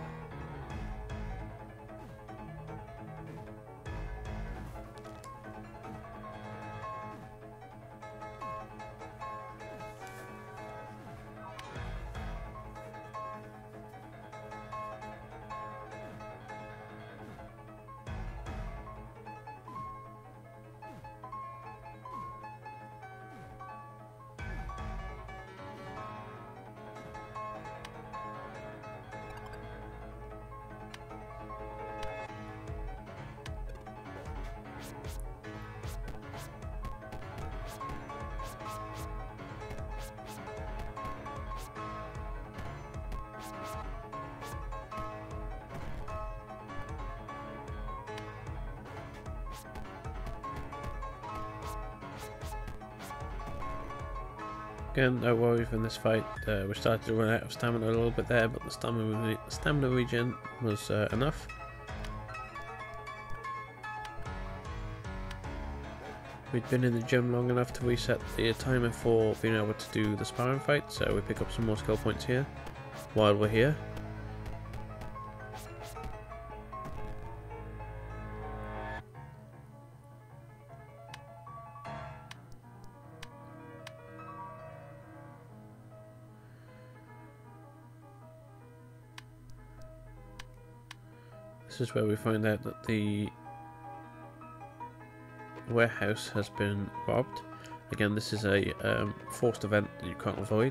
Again, no worries in this fight. Uh, we started to run out of stamina a little bit there, but the stamina, re stamina regen was uh, enough. We'd been in the gym long enough to reset the timer for being able to do the sparring fight, so we pick up some more skill points here while we're here. This is where we find out that the warehouse has been robbed. Again, this is a um, forced event that you can't avoid.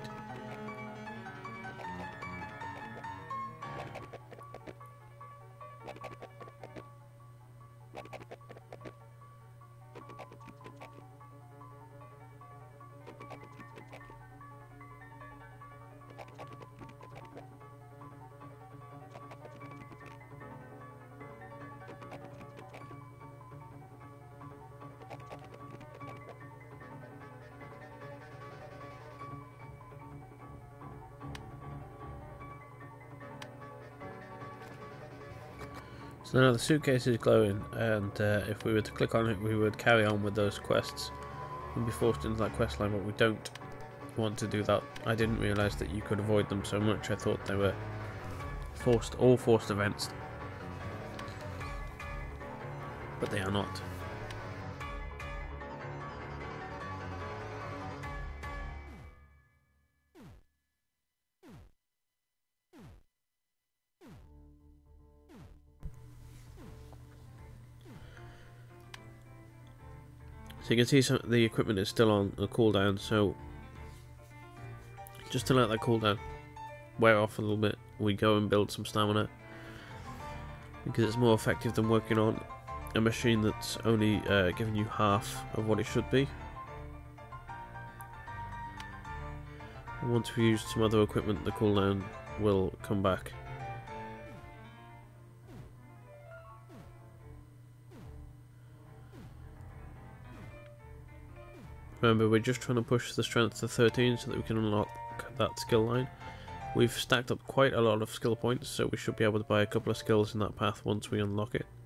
So now the suitcase is glowing, and uh, if we were to click on it, we would carry on with those quests and be forced into that quest line, but we don't want to do that. I didn't realise that you could avoid them so much. I thought they were forced, all forced events, but they are not. So you can see some, the equipment is still on a cooldown, so just to let that cooldown wear off a little bit, we go and build some stamina, because it's more effective than working on a machine that's only uh, giving you half of what it should be. And once we use some other equipment, the cooldown will come back Remember, we're just trying to push the strength to thirteen so that we can unlock that skill line. We've stacked up quite a lot of skill points, so we should be able to buy a couple of skills in that path once we unlock it.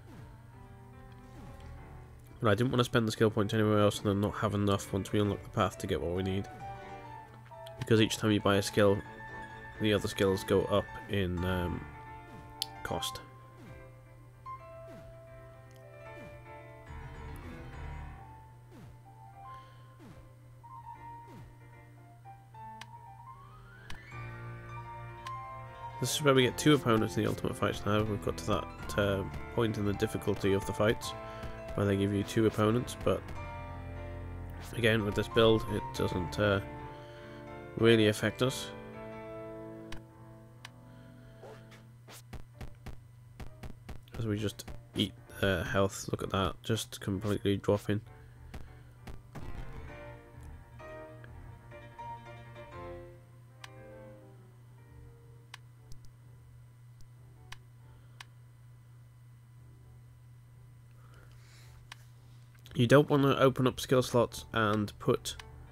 But I didn't want to spend the skill points anywhere else and then not have enough once we unlock the path to get what we need. Because each time you buy a skill, the other skills go up in um, cost. This is where we get two opponents in the ultimate fights now. We've got to that uh, point in the difficulty of the fights where they give you two opponents, but again with this build it doesn't uh, really affect us. As we just eat uh, health, look at that, just completely dropping. You don't want to open up skill slots and put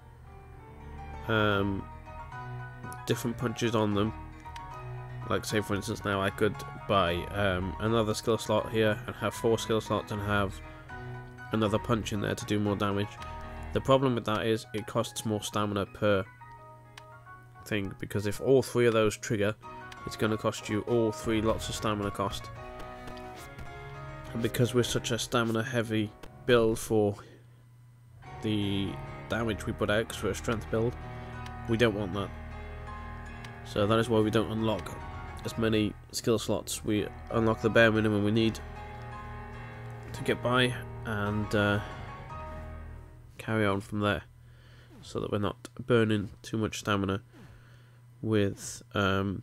um, different punches on them. Like say for instance now I could buy um, another skill slot here and have four skill slots and have another punch in there to do more damage. The problem with that is it costs more stamina per thing, because if all three of those trigger, it's going to cost you all three lots of stamina cost. And because we're such a stamina heavy build for the damage we put out, because we're a strength build, we don't want that. So that is why we don't unlock as many skill slots. We unlock the bare minimum we need to get by and uh, carry on from there, so that we're not burning too much stamina with um,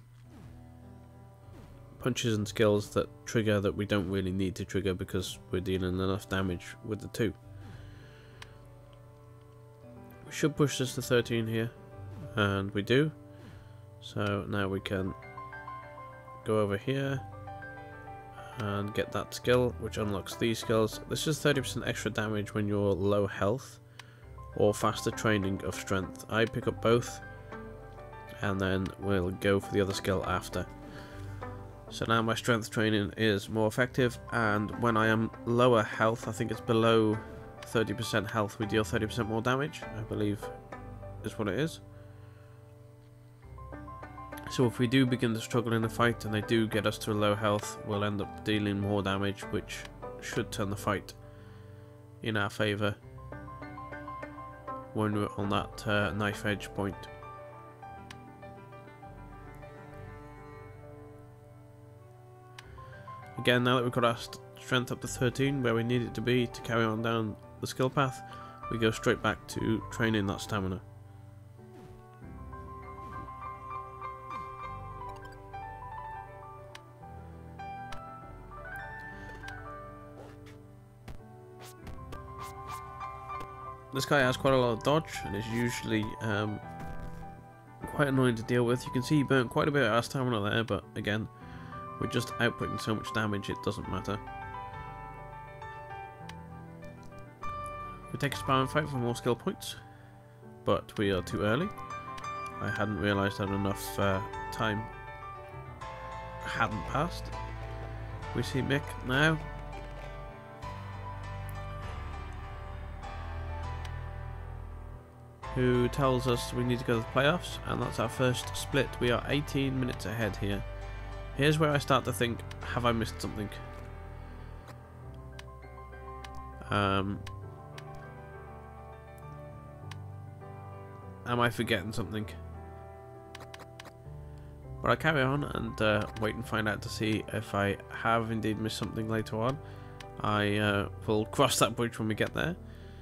punches and skills that trigger that we don't really need to trigger because we're dealing enough damage with the two. We should push this to thirteen here, and we do. So now we can go over here and get that skill, which unlocks these skills. This is thirty percent extra damage when you're low health or faster training of strength. I pick up both and then we'll go for the other skill after. So now my strength training is more effective, and when I am lower health, I think it's below thirty percent health, we deal thirty percent more damage, I believe is what it is. So if we do begin to struggle in a fight and they do get us to a low health, we'll end up dealing more damage, which should turn the fight in our favour when we're on that uh, knife edge point. Again, now that we've got our strength up to thirteen, where we need it to be to carry on down the skill path, we go straight back to training that stamina. This guy has quite a lot of dodge and is usually um, quite annoying to deal with. You can see he burnt quite a bit of our stamina there, but again, we're just outputting so much damage it doesn't matter. We take a sparring fight for more skill points, but we are too early. I hadn't realised that enough uh, time hadn't passed. We see Mick now. Who tells us we need to go to the playoffs, and that's our first split. We are eighteen minutes ahead here. Here's where I start to think, have I missed something? Um, am I forgetting something? But I carry on and uh, wait and find out to see if I have indeed missed something later on. I uh, will cross that bridge when we get there.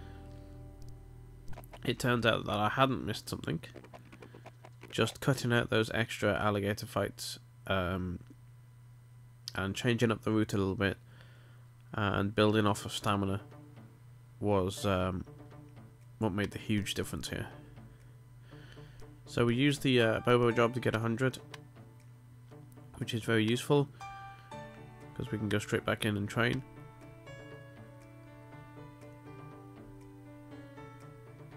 It turns out that I hadn't missed something. Just cutting out those extra alligator fights um, and changing up the route a little bit and building off of stamina was um, what made the huge difference here. So we used the uh, Bobo job to get one hundred, which is very useful because we can go straight back in and train.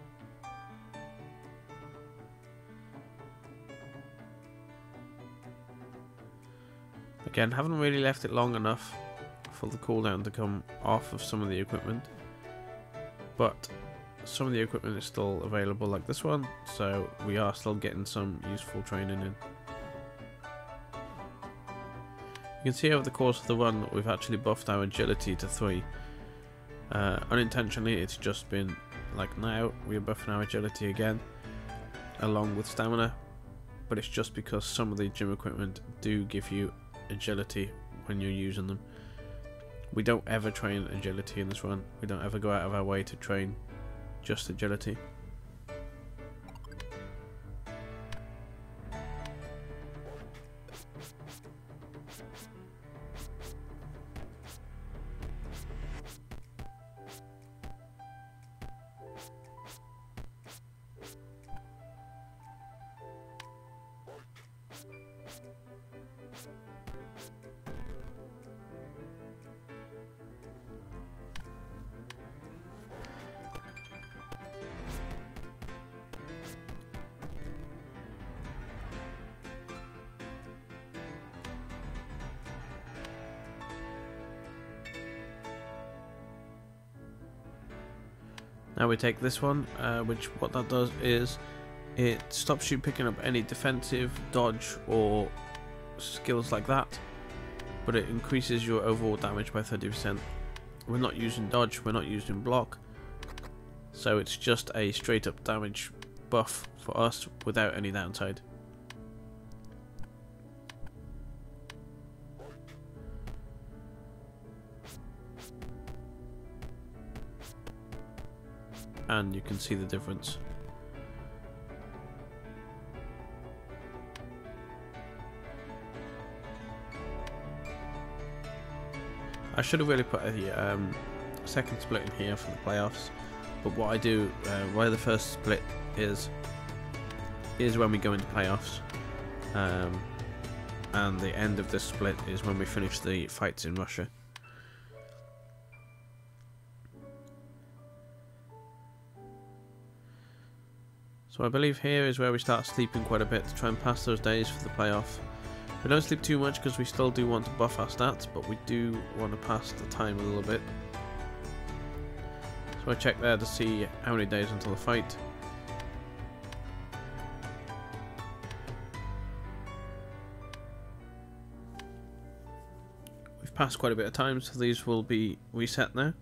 Again, haven't really left it long enough for the cooldown to come off of some of the equipment, but some of the equipment is still available, like this one, so we are still getting some useful training in. You can see over the course of the run we've actually buffed our agility to three. Uh, unintentionally, it's just been like now we're buffing our agility again along with stamina, but it's just because some of the gym equipment do give you agility when you're using them. We don't ever train agility in this run. We don't ever go out of our way to train just agility. Now we take this one, uh, which what that does is it stops you picking up any defensive, dodge or skills like that, but it increases your overall damage by thirty percent. We're not using dodge, we're not using block, so it's just a straight up damage buff for us without any downside. And you can see the difference. I should have really put a um, second split in here for the playoffs, but what I do, uh, where the first split is, is when we go into playoffs, um, and the end of this split is when we finish the fights in Russia. So I believe here is where we start sleeping quite a bit to try and pass those days for the playoff. We don't sleep too much because we still do want to buff our stats, but we do want to pass the time a little bit. So I check there to see how many days until the fight. We've passed quite a bit of time, so these will be reset now.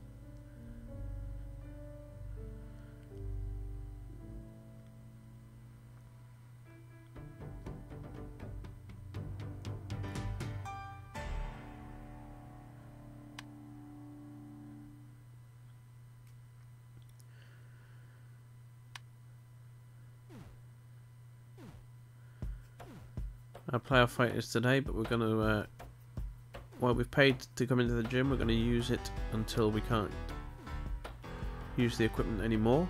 Our playoff fight is today, but we're going to, uh, well, we've paid to come into the gym, we're going to use it until we can't use the equipment anymore.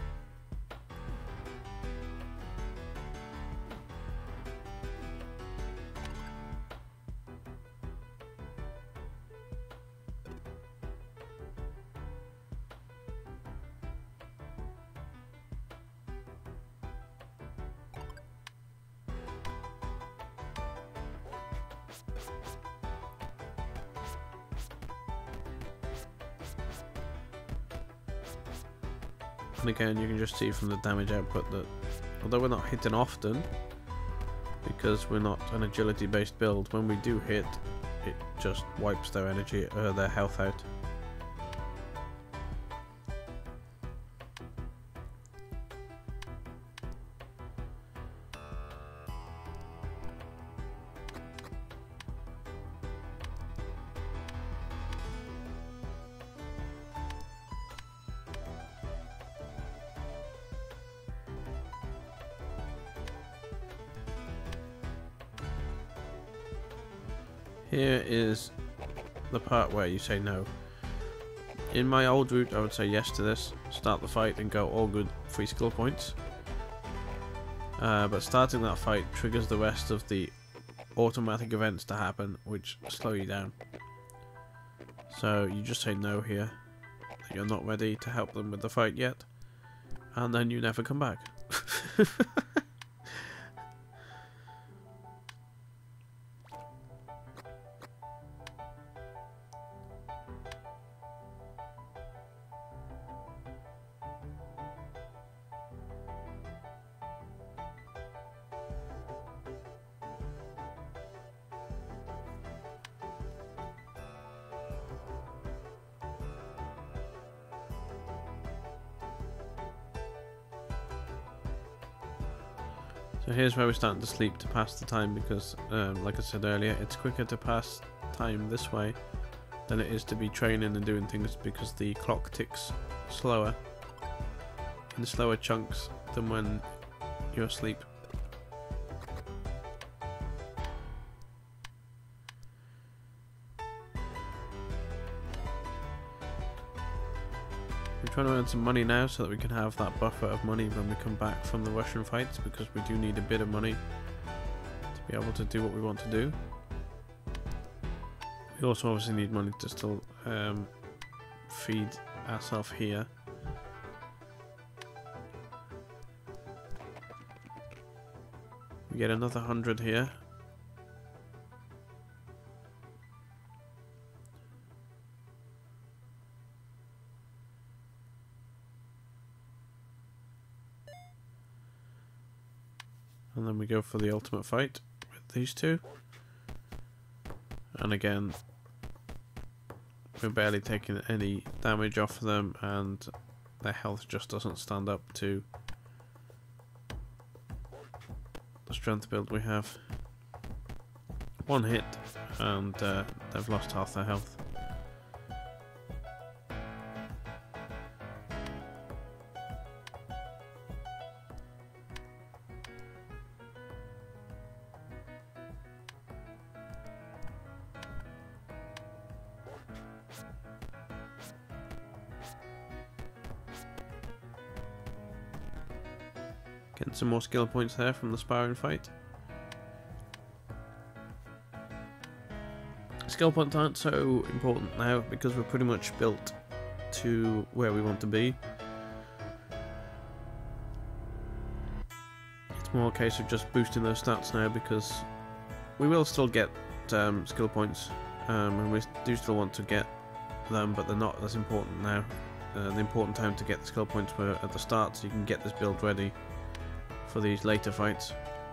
And again, you can just see from the damage output that although we're not hitting often, because we're not an agility based build, when we do hit, it just wipes their energy, uh, their health out. Here is the part where you say no. In my old route I would say yes to this, start the fight and go all good, free skill points. Uh, but starting that fight triggers the rest of the automatic events to happen which slow you down. So you just say no here, that you're not ready to help them with the fight yet, and then you never come back. So here's where we're starting to sleep to pass the time, because um, like I said earlier, it's quicker to pass time this way than it is to be training and doing things, because the clock ticks slower in slower chunks than when you're asleep. We're trying to earn some money now so that we can have that buffer of money when we come back from the Russian fights, because we do need a bit of money to be able to do what we want to do. We also obviously need money to still um, feed ourselves here. We get another hundred here. And then we go for the ultimate fight with these two. And again, we're barely taking any damage off of them, and their health just doesn't stand up to the strength build we have. One hit and uh, they've lost half their health. Getting some more skill points there from the sparring fight. Skill points aren't so important now because we're pretty much built to where we want to be. It's more a case of just boosting those stats now, because we will still get um, skill points, um, and we do still want to get them, but they're not as important now. Uh, the important time to get the skill points were at the start, so you can get this build ready for these later fights.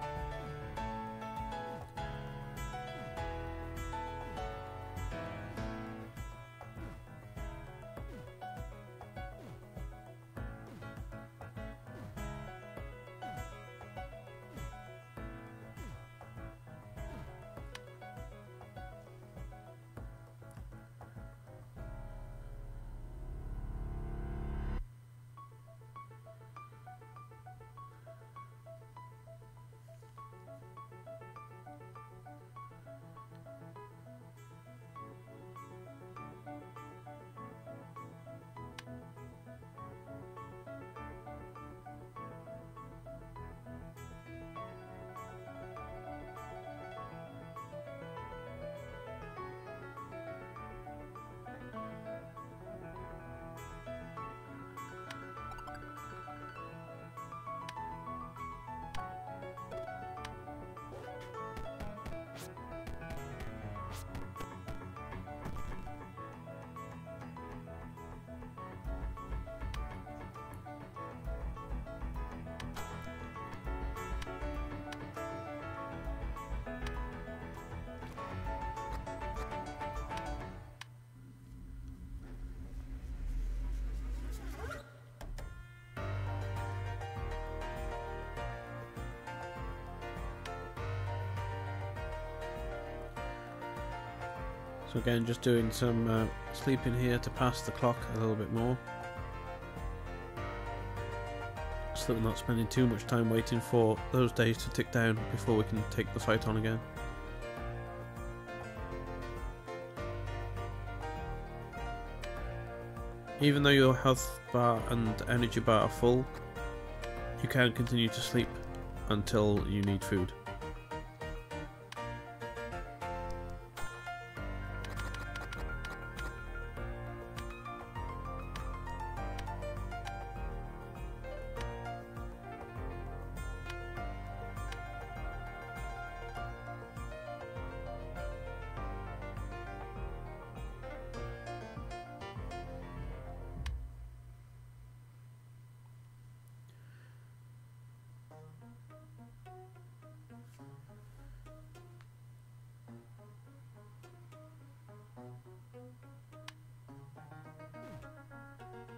So again, just doing some uh, sleeping here to pass the clock a little bit more, so that we're not spending too much time waiting for those days to tick down before we can take the fight on again. Even though your health bar and energy bar are full, you can continue to sleep until you need food.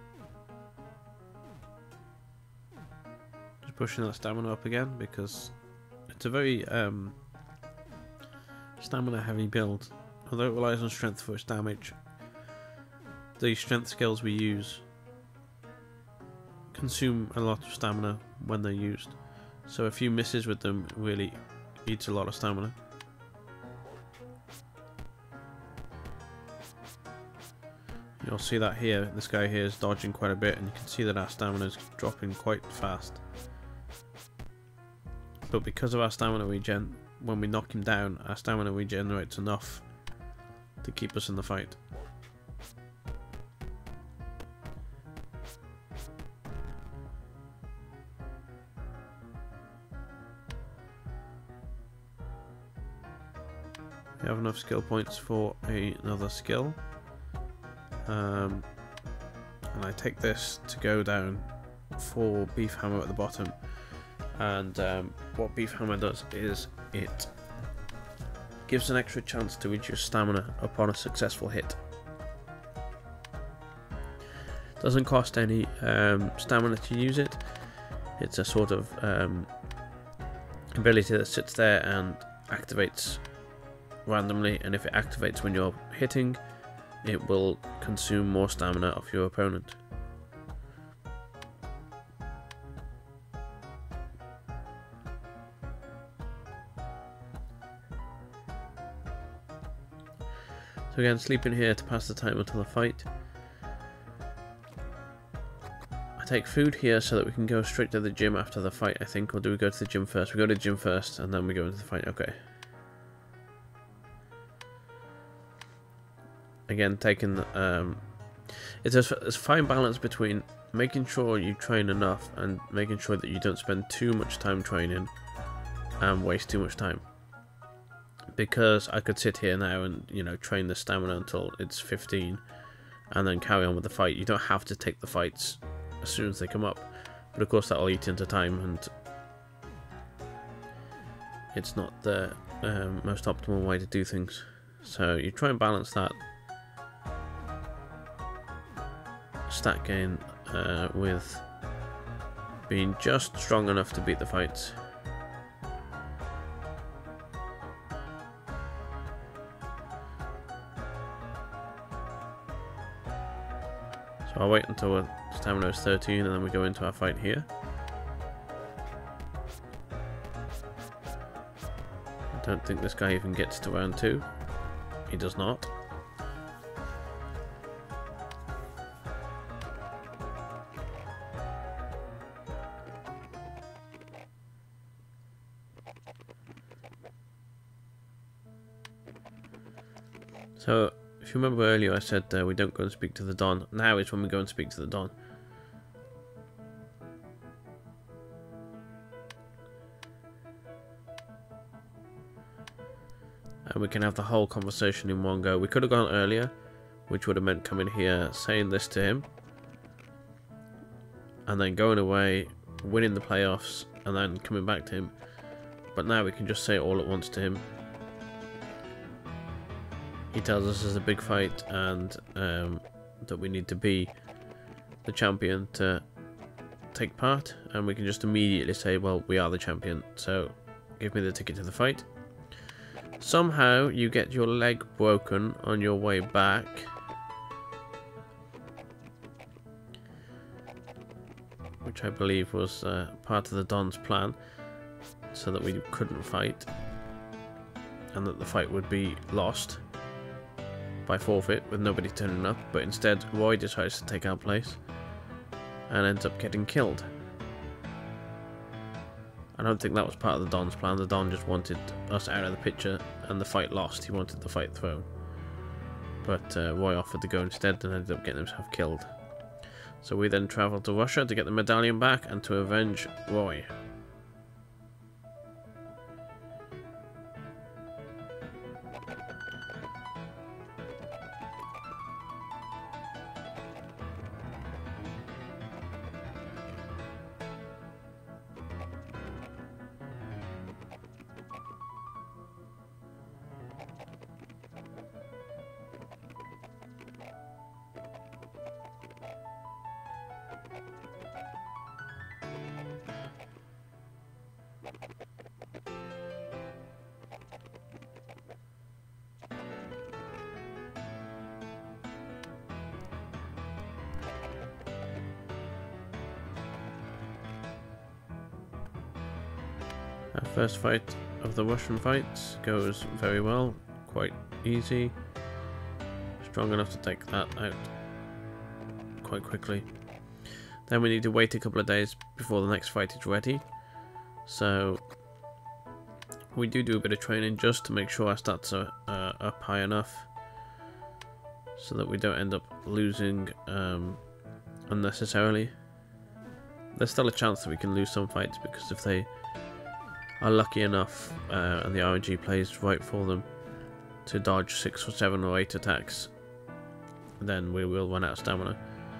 Pushing that stamina up again, because It's a very um, stamina heavy build, although it relies on strength for its damage. The strength skills we use consume a lot of stamina when they're used, so a few misses with them really eats a lot of stamina. You'll see that here, this guy here is dodging quite a bit, and you can see that our stamina is dropping quite fast. But because of our stamina regen, when we knock him down, our stamina regenerates enough to keep us in the fight. We have enough skill points for a, another skill. Um, and I take this to go down for Beef Hammer at the bottom. And um, what Beef Hammer does is it gives an extra chance to reduce stamina upon a successful hit. Doesn't cost any um, stamina to use it. It's a sort of um, ability that sits there and activates randomly, and if it activates when you're hitting, it will consume more stamina of your opponent. So again, sleeping here to pass the time until the fight. I take food here so that we can go straight to the gym after the fight, I think. Or do we go to the gym first? We go to the gym first and then we go into the fight. Okay. Again, taking um, it's a, it's a fine balance between making sure you train enough and making sure that you don't spend too much time training and waste too much time. Because I could sit here now and, you know, train the stamina until it's fifteen and then carry on with the fight. You don't have to take the fights as soon as they come up, but of course that'll eat into time, and it's not the um, most optimal way to do things. So you try and balance that stat gain uh, with being just strong enough to beat the fights. So I'll wait until our stamina is thirteen and then we go into our fight here. I don't think this guy even gets to round two. He does not. So, if you remember earlier I said uh, we don't go and speak to the Don. Now is when we go and speak to the Don. And we can have the whole conversation in one go. We could have gone earlier, which would have meant coming here, saying this to him, and then going away, winning the playoffs, and then coming back to him. But now we can just say it all at once to him. He tells us there's a big fight and um, that we need to be the champion to take part, and we can just immediately say, well, we are the champion, so give me the ticket to the fight. Somehow you get your leg broken on your way back. Which I believe was uh, part of the Don's plan, so that we couldn't fight and that the fight would be lost by forfeit with nobody turning up, but instead Roy decides to take our place and ends up getting killed. I don't think that was part of the Don's plan. The Don just wanted us out of the picture and the fight lost. He wanted the fight thrown. But uh, Roy offered to go instead and ended up getting himself killed. So we then travel to Russia to get the medallion back and to avenge Roy. Our first fight of the Russian fights goes very well, quite easy. Strong enough to take that out quite quickly. Then we need to wait a couple of days before the next fight is ready. So we do do a bit of training just to make sure our stats are uh, up high enough, so that we don't end up losing um, unnecessarily. There's still a chance that we can lose some fights, because if they are lucky enough uh, and the R N G plays right for them to dodge six or seven or eight attacks, then we will run out of stamina.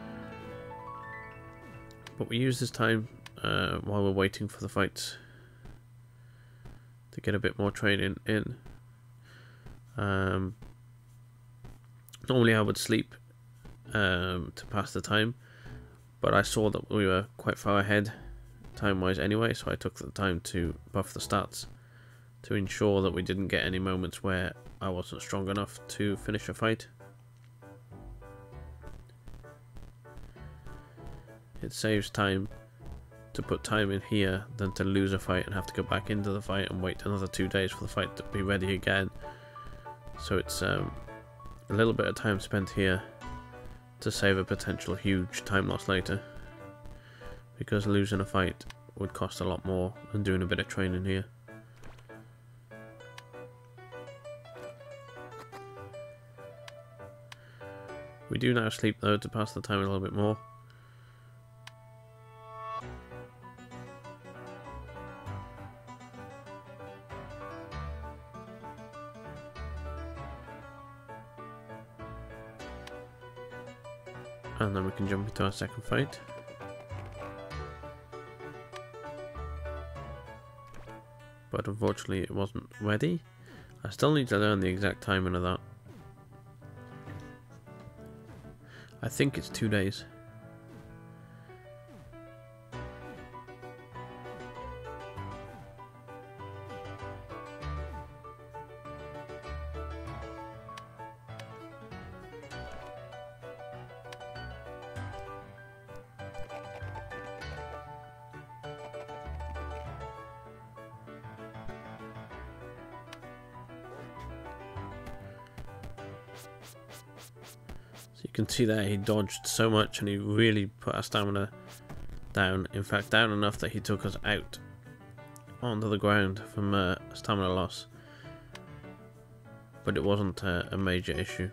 But we use this time uh, while we're waiting for the fights to get a bit more training in. Um, normally I would sleep um, to pass the time, but I saw that we were quite far ahead time-wise anyway, so I took the time to buff the stats to ensure that we didn't get any moments where I wasn't strong enough to finish a fight. It saves time to put time in here than to lose a fight and have to go back into the fight and wait another two days for the fight to be ready again. So it's um, a little bit of time spent here to save a potential huge time loss later, because losing a fight would cost a lot more than doing a bit of training here. We do now sleep though to pass the time a little bit more. And then we can jump into our second fight. But unfortunately it wasn't ready. I still need to learn the exact timing of that. I think it's two days. So you can see there he dodged so much and he really put our stamina down. In fact, down enough that he took us out onto the ground from uh, stamina loss. But it wasn't uh, a major issue.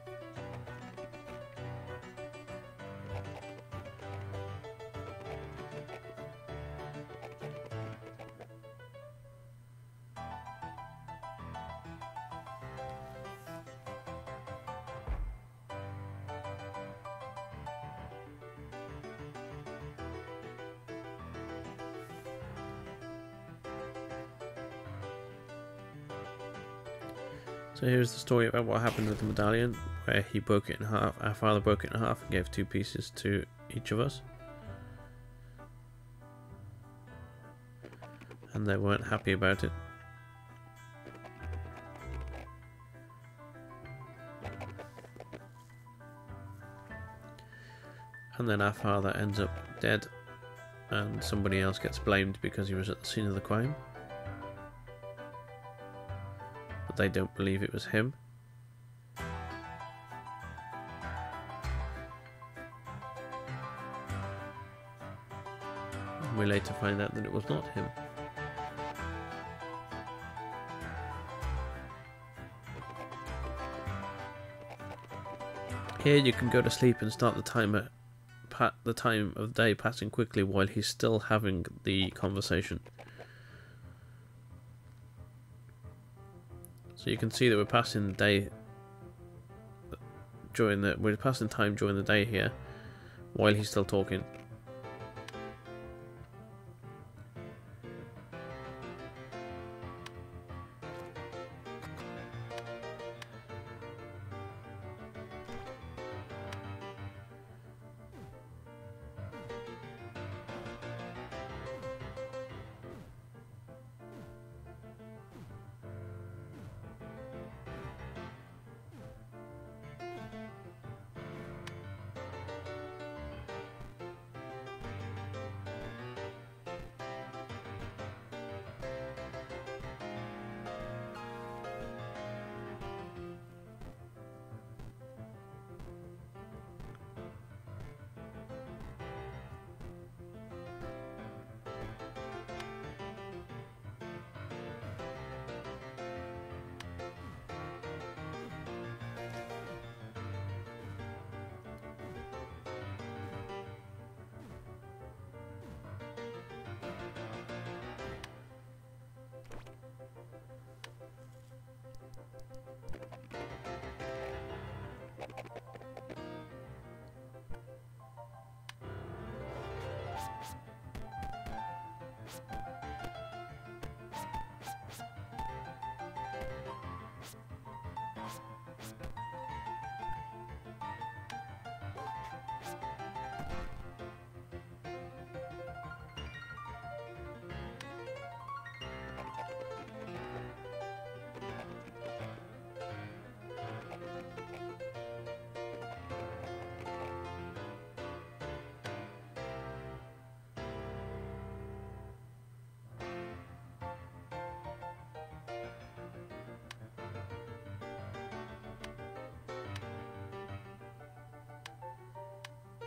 So here's the story about what happened with the medallion, where he broke it in half. Our father broke it in half and gave two pieces to each of us. And they weren't happy about it. And then our father ends up dead, and somebody else gets blamed because he was at the scene of the crime. They don't believe it was him. And we later find out that it was not him. Here you can go to sleep and start the timer, pa the time of day passing quickly while he's still having the conversation. So you can see that we're passing the day during the we're passing time during the day here while he's still talking.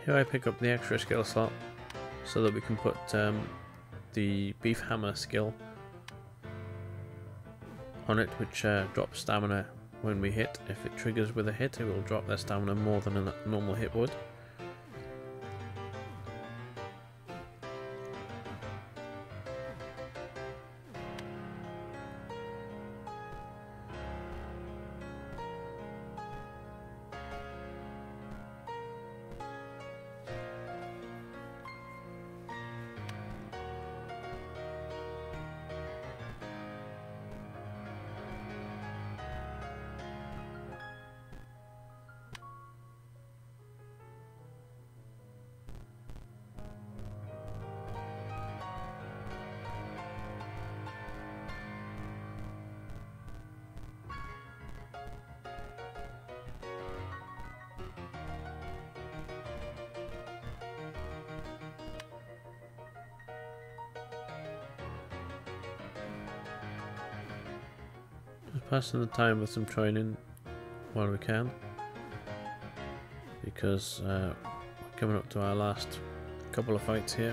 here I pick up the extra skill slot so that we can put um, the beef hammer skill on it, which uh, drops stamina when we hit. If it triggers with a hit, it will drop their stamina more than a normal hit would. Just passing the time with some training while we can, because uh, we're coming up to our last couple of fights here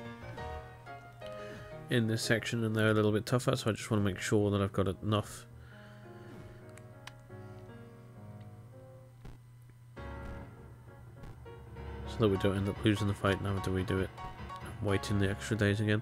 in this section, and they're a little bit tougher, so I just want to make sure that I've got enough so that we don't end up losing the fight now until we do it, waiting the extra days again.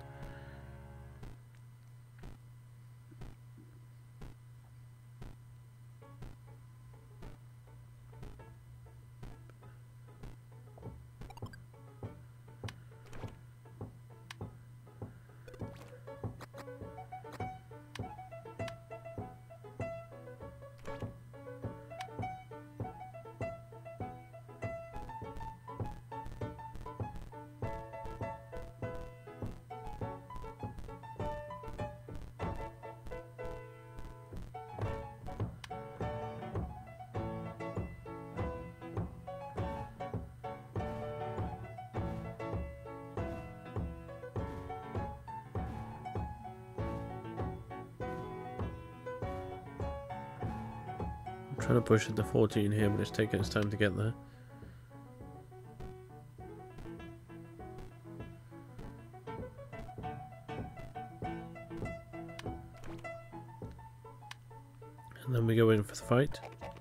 I'm trying to push it to fourteen here, but it's taking its time to get there. And then we go in for the fight.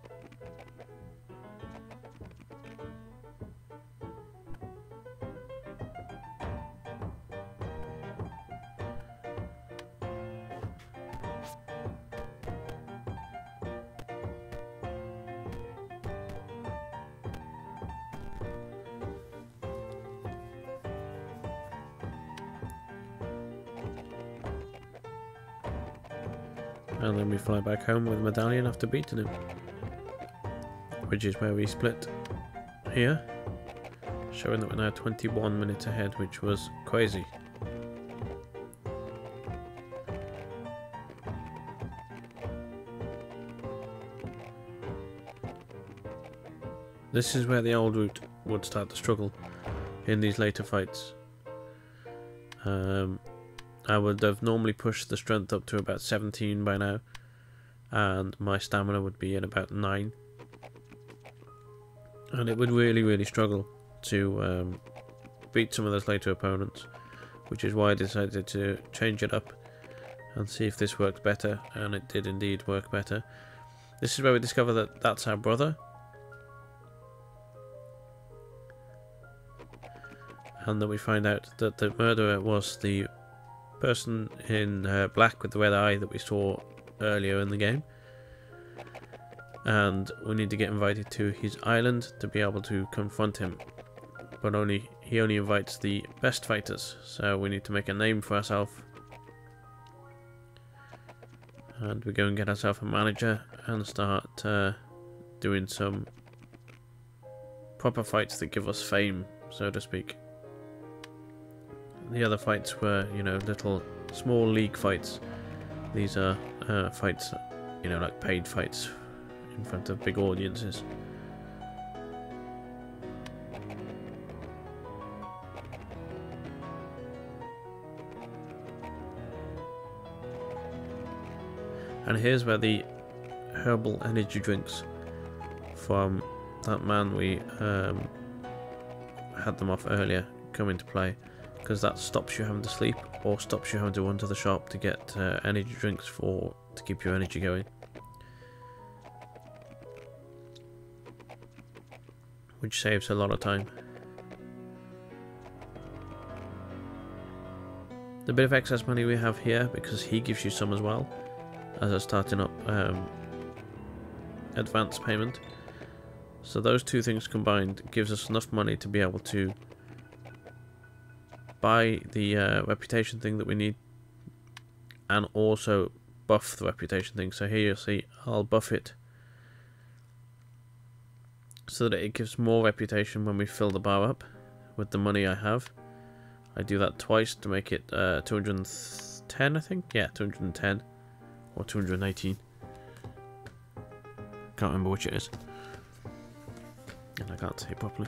And then we fly back home with a medallion after beating him, which is where we split here, showing that we're now twenty-one minutes ahead, which was crazy. This is where the old route would start to struggle in these later fights. Um, I would have normally pushed the strength up to about seventeen by now, and my stamina would be at about nine, and it would really really struggle to um, beat some of those later opponents, which is why I decided to change it up and see if this works better, and it did indeed work better. This is where we discover that that's our brother, and then we find out that the murderer was the person in uh, black with the red eye that we saw earlier in the game, and we need to get invited to his island to be able to confront him, but only he only invites the best fighters, so we need to make a name for ourselves, and we go and get ourselves a manager and start uh, doing some proper fights that give us fame, so to speak. The other fights were, you know, little small league fights. These are uh, fights, you know, like paid fights in front of big audiences. And here's where the herbal energy drinks from that man we um, had them off earlier come into play, because that stops you having to sleep or stops you having to run to the shop to get uh, energy drinks for to keep your energy going, which saves a lot of time. The bit of excess money we have here, because he gives you some as well as a starting up um, advance payment. So those two things combined gives us enough money to be able to buy the uh, reputation thing that we need, and also buff the reputation thing. So here you'll see I'll buff it so that it gives more reputation when we fill the bar up with the money I have. I do that twice to make it uh, two hundred ten, I think? Yeah, two hundred ten or two hundred eighteen. Can't remember which it is. And I can't say it properly.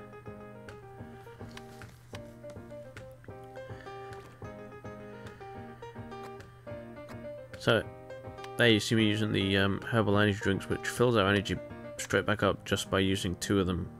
So, there you see me using the um, herbal energy drinks, which fills our energy straight back up just by using two of them.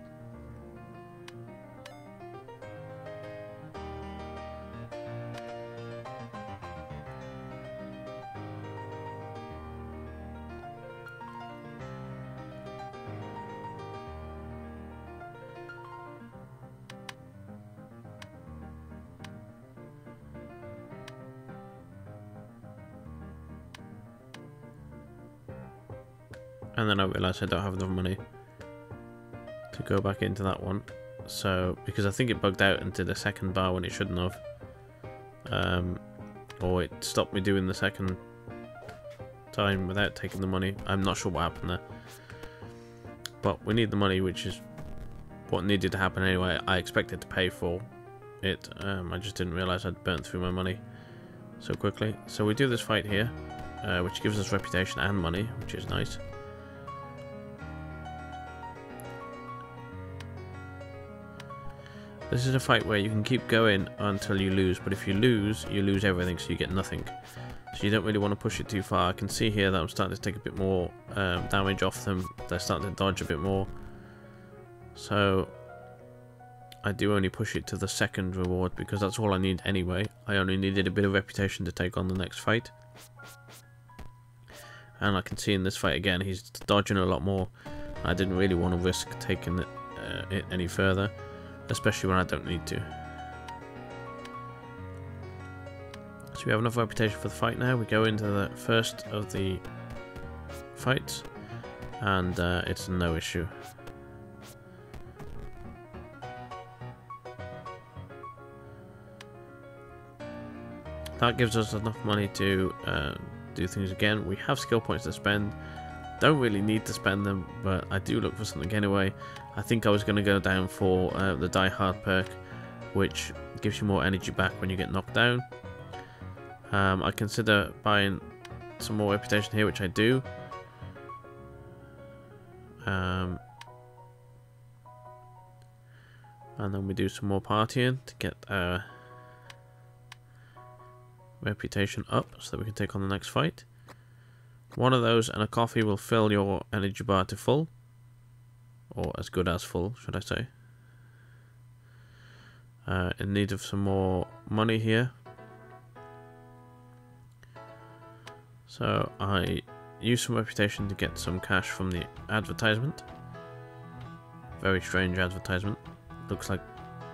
And then I realised I don't have enough money to go back into that one. So, because I think it bugged out into the second bar when it shouldn't have. Um, or it stopped me doing the second time without taking the money. I'm not sure what happened there. But we need the money, which is what needed to happen anyway. I expected to pay for it. Um, I just didn't realise I'd burnt through my money so quickly. So we do this fight here, uh, which gives us reputation and money, which is nice. This is a fight where you can keep going until you lose, but if you lose, you lose everything, so you get nothing. So you don't really want to push it too far. I can see here that I'm starting to take a bit more um, damage off them. They're starting to dodge a bit more. So I do only push it to the second reward, because that's all I need anyway. I only needed a bit of reputation to take on the next fight. And I can see in this fight again, he's dodging a lot more. I didn't really want to risk taking it, uh, it any further, especially when I don't need to. So we have enough reputation for the fight now. We go into the first of the fights, and uh, it's no issue. That gives us enough money to uh, do things again. We have skill points to spend. Don't really need to spend them, but I do look for something anyway. I think I was going to go down for uh, the Die Hard perk, which gives you more energy back when you get knocked down. Um, I consider buying some more reputation here, which I do. Um, and then we do some more partying to get our reputation up so that we can take on the next fight. One of those and a coffee will fill your energy bar to full. Or as good as full, should I say. Uh, in need of some more money here. So I use some reputation to get some cash from the advertisement. Very strange advertisement. Looks like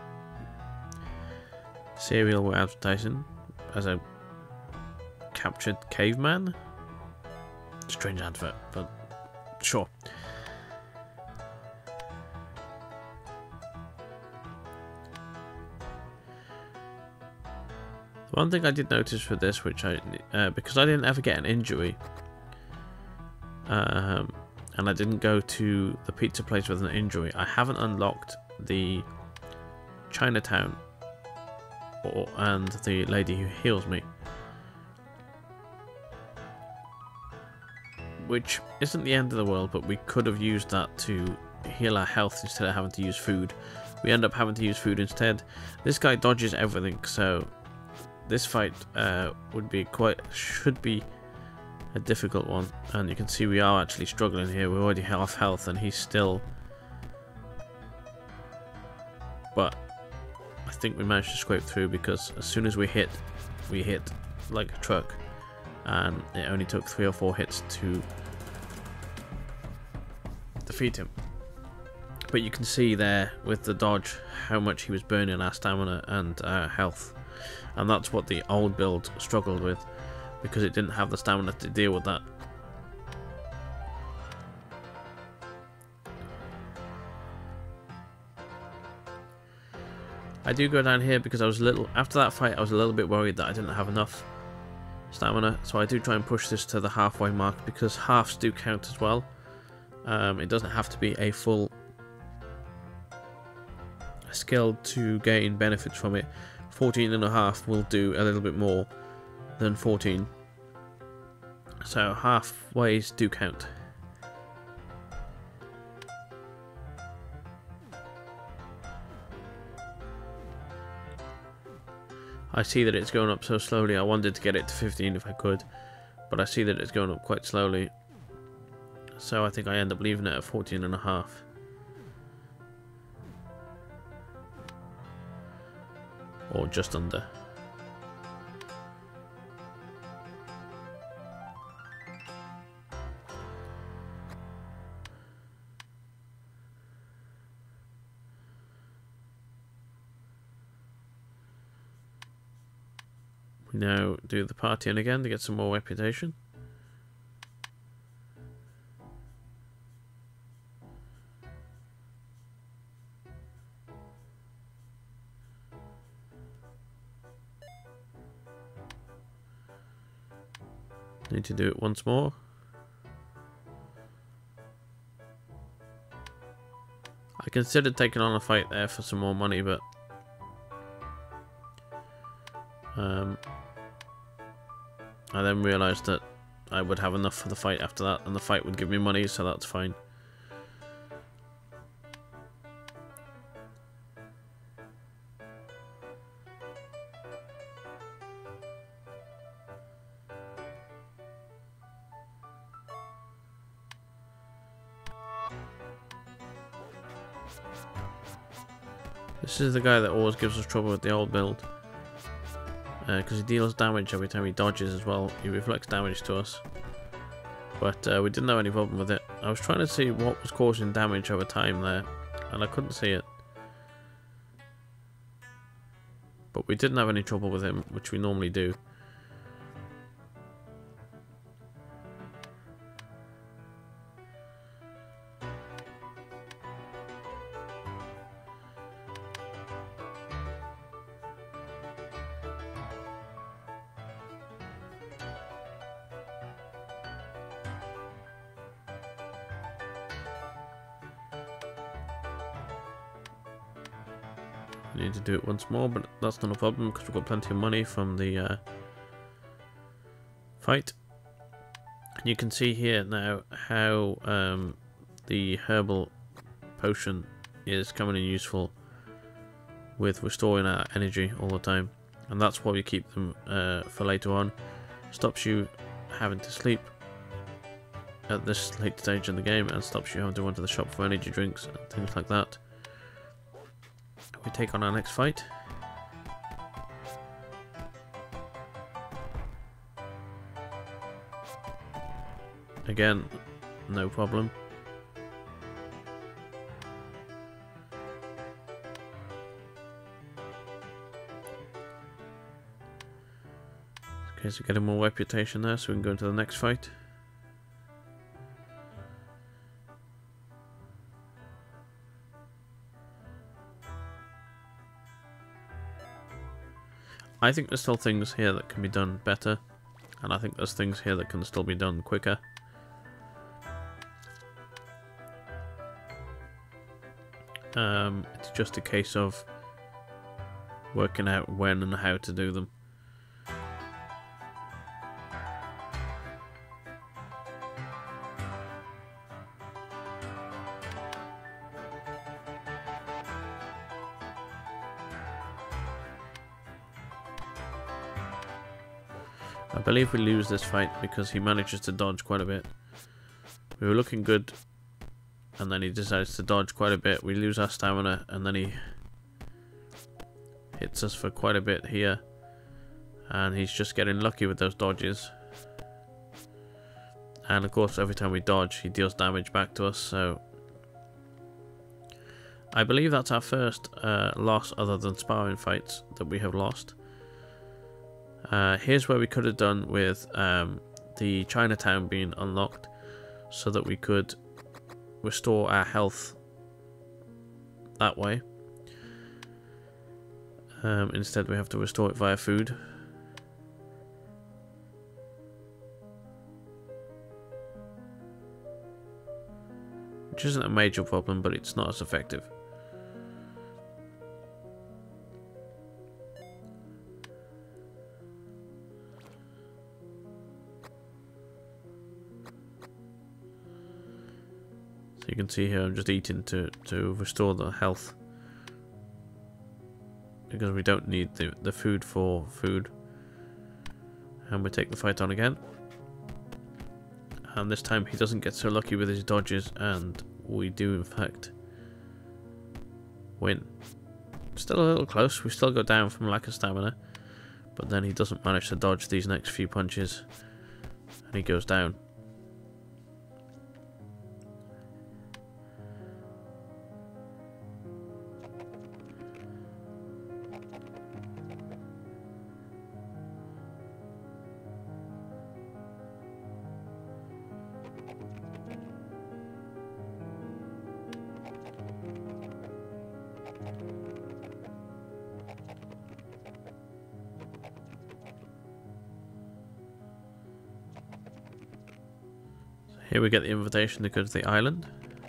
cereal we're advertising as a captured caveman. Strange advert, but sure. One thing I did notice for this, which I, uh, because I didn't ever get an injury, um, and I didn't go to the pizza place with an injury, I haven't unlocked the Chinatown or, and the lady who heals me. Which isn't the end of the world, but we could have used that to heal our health instead of having to use food. We end up having to use food instead. This guy dodges everything, so this fight uh, would be quite, should be a difficult one. And you can see we are actually struggling here. We're already half health and he's still but I think we managed to scrape through because as soon as we hit, we hit like a truck, and it only took three or four hits to defeat him. But you can see there with the dodge how much he was burning our stamina and our health, and that's what the old build struggled with, because it didn't have the stamina to deal with that. I do go down here because I was a little, after that fight I was a little bit worried that I didn't have enough stamina, so I do try and push this to the halfway mark because halves do count as well. Um, it doesn't have to be a full skill to gain benefits from it. fourteen and a half will do a little bit more than fourteen, so halfways do count. I see that it's going up so slowly. I wanted to get it to fifteen if I could, but I see that it's going up quite slowly, so I think I end up leaving it at fourteen and a half. Or just under. We now do the partying again to get some more reputation. Need to do it once more. I considered taking on a fight there for some more money, but um, I then realised that I would have enough for the fight after that, and the fight would give me money, so that's fine. This is the guy that always gives us trouble with the old build, because uh, he deals damage every time he dodges as well. He reflects damage to us, but uh, we didn't have any problem with it. I was trying to see what was causing damage over time there, and I couldn't see it. But we didn't have any trouble with him, which we normally do. We need to do it once more, but that's not a problem because we've got plenty of money from the uh, fight. And you can see here now how um, the herbal potion is coming in useful with restoring our energy all the time, and that's why we keep them uh, for later on. Stops you having to sleep at this late stage in the game, and stops you having to run to the shop for energy drinks and things like that. We take on our next fight. Again, no problem. Okay, so getting more reputation there, so we can go into the next fight. I think there's still things here that can be done better, and I think there's things here that can still be done quicker. Um, it's just a case of working out when and how to do them. I believe we lose this fight because he manages to dodge quite a bit. We were looking good, and then he decides to dodge quite a bit. We lose our stamina, and then he hits us for quite a bit here, and he's just getting lucky with those dodges. And of course, every time we dodge, he deals damage back to us. So I believe that's our first uh, loss other than sparring fights that we have lost. Uh, here's where we could have done with um, the Chinatown being unlocked, so that we could restore our health that way. Um, instead we have to restore it via food. Which isn't a major problem, but it's not as effective. So you can see here I'm just eating to, to restore the health, because we don't need the, the food for food. And we take the fight on again. And this time he doesn't get so lucky with his dodges, and we do in fact win. Still a little close, we still go down from lack of stamina, but then he doesn't manage to dodge these next few punches and he goes down. Here we get the invitation to go to the island.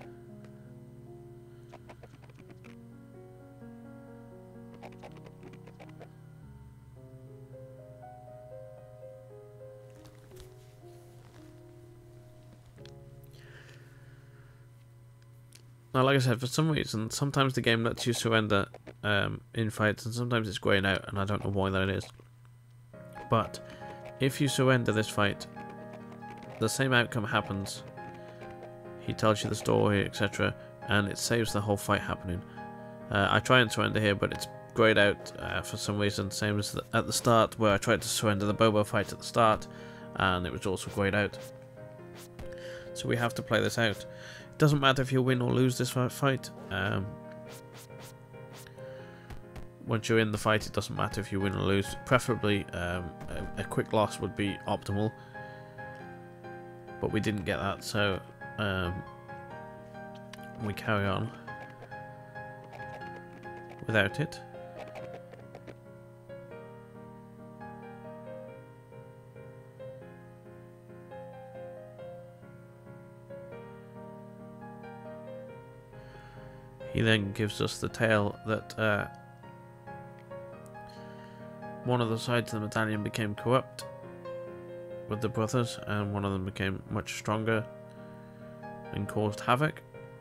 Now, like I said, for some reason, sometimes the game lets you surrender um, in fights, and sometimes it's graying out, and I don't know why that is. But if you surrender this fight, the same outcome happens. He tells you the story, et cetera, and it saves the whole fight happening. Uh, I try and surrender here, but it's grayed out uh, for some reason, same as the, at the start, where I tried to surrender the Bobo fight at the start, and it was also grayed out. So we have to play this out. It doesn't matter if you win or lose this fight. Um, once you're in the fight, it doesn't matter if you win or lose. Preferably, um, a, a quick loss would be optimal. But we didn't get that, so um, we carry on without it. He then gives us the tale that uh, one of the sides of the medallion became corrupt with the brothers, and one of them became much stronger and caused havoc.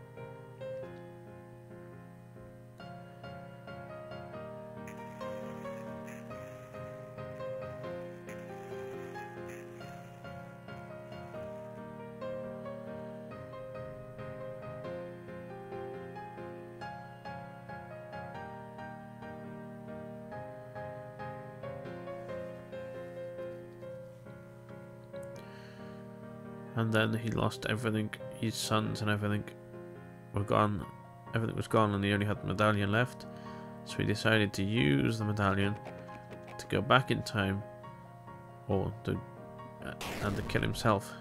And then he lost everything. His sons and everything were gone. Everything was gone, and he only had the medallion left. So he decided to use the medallion to go back in time, or to uh, and to kill himself,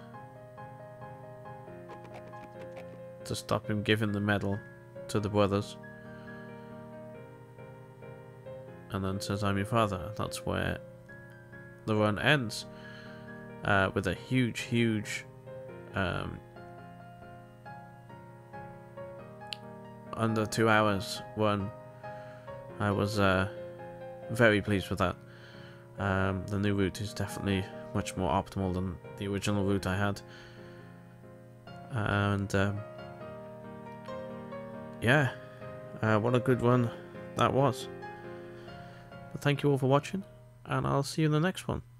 to stop him giving the medal to the brothers. And then says, "I'm your father." That's where the run ends, uh, with a huge, huge. Um, under two hours run. I was uh, very pleased with that. Um, the new route is definitely much more optimal than the original route I had, and um, yeah, uh, what a good run that was. But thank you all for watching, and I'll see you in the next one.